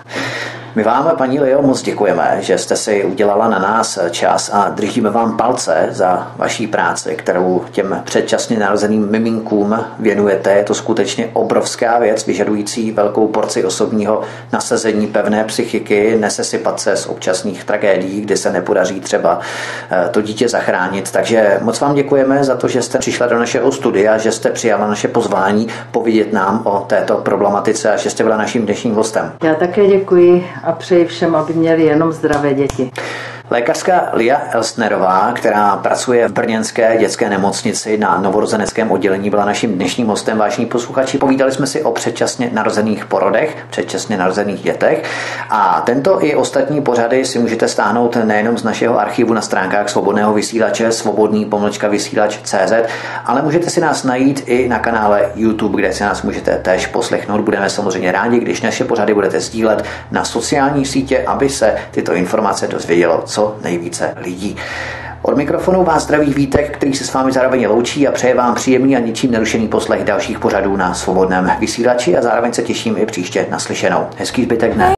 My vám, paní Lio, moc děkujeme, že jste si udělala na nás čas a držíme vám palce za vaší práci, kterou těm předčasně narozeným miminkům věnujete. Je to skutečně obrovská věc, vyžadující velkou porci osobního nasazení, pevné psychiky, nesesypat se z občasných tragédií, kdy se nepodaří třeba to dítě zachránit. Takže moc vám děkujeme za to, že jste přišla do našeho studia, že jste přijala naše pozvání povědět nám o této problematice a že jste byla naším dnešním hostem. Já také děkuji a přeji všem, aby měli jenom zdravé děti. Lékařka Lia Elstnerová, která pracuje v brněnské dětské nemocnici na novorozeneckém oddělení, byla naším dnešním hostem. Vážení posluchači, povídali jsme si o předčasně narozených porodech, předčasně narozených dětech a tento i ostatní pořady si můžete stáhnout nejenom z našeho archivu na stránkách Svobodného vysílače, svobodný pomlčka vysílač tečka cé zet, ale můžete si nás najít i na kanále YouTube, kde si nás můžete též poslechnout. Budeme samozřejmě rádi, když naše pořady budete sdílet na sociální sítě, aby se tyto informace dozvědělo co nejvíce lidí. Od mikrofonu vás zdraví Vítek, který se s vámi zároveň loučí a přeje vám příjemný a ničím nerušený poslech dalších pořadů na Svobodném vysílači a zároveň se těším i příště naslyšenou. Hezký zbytek dne.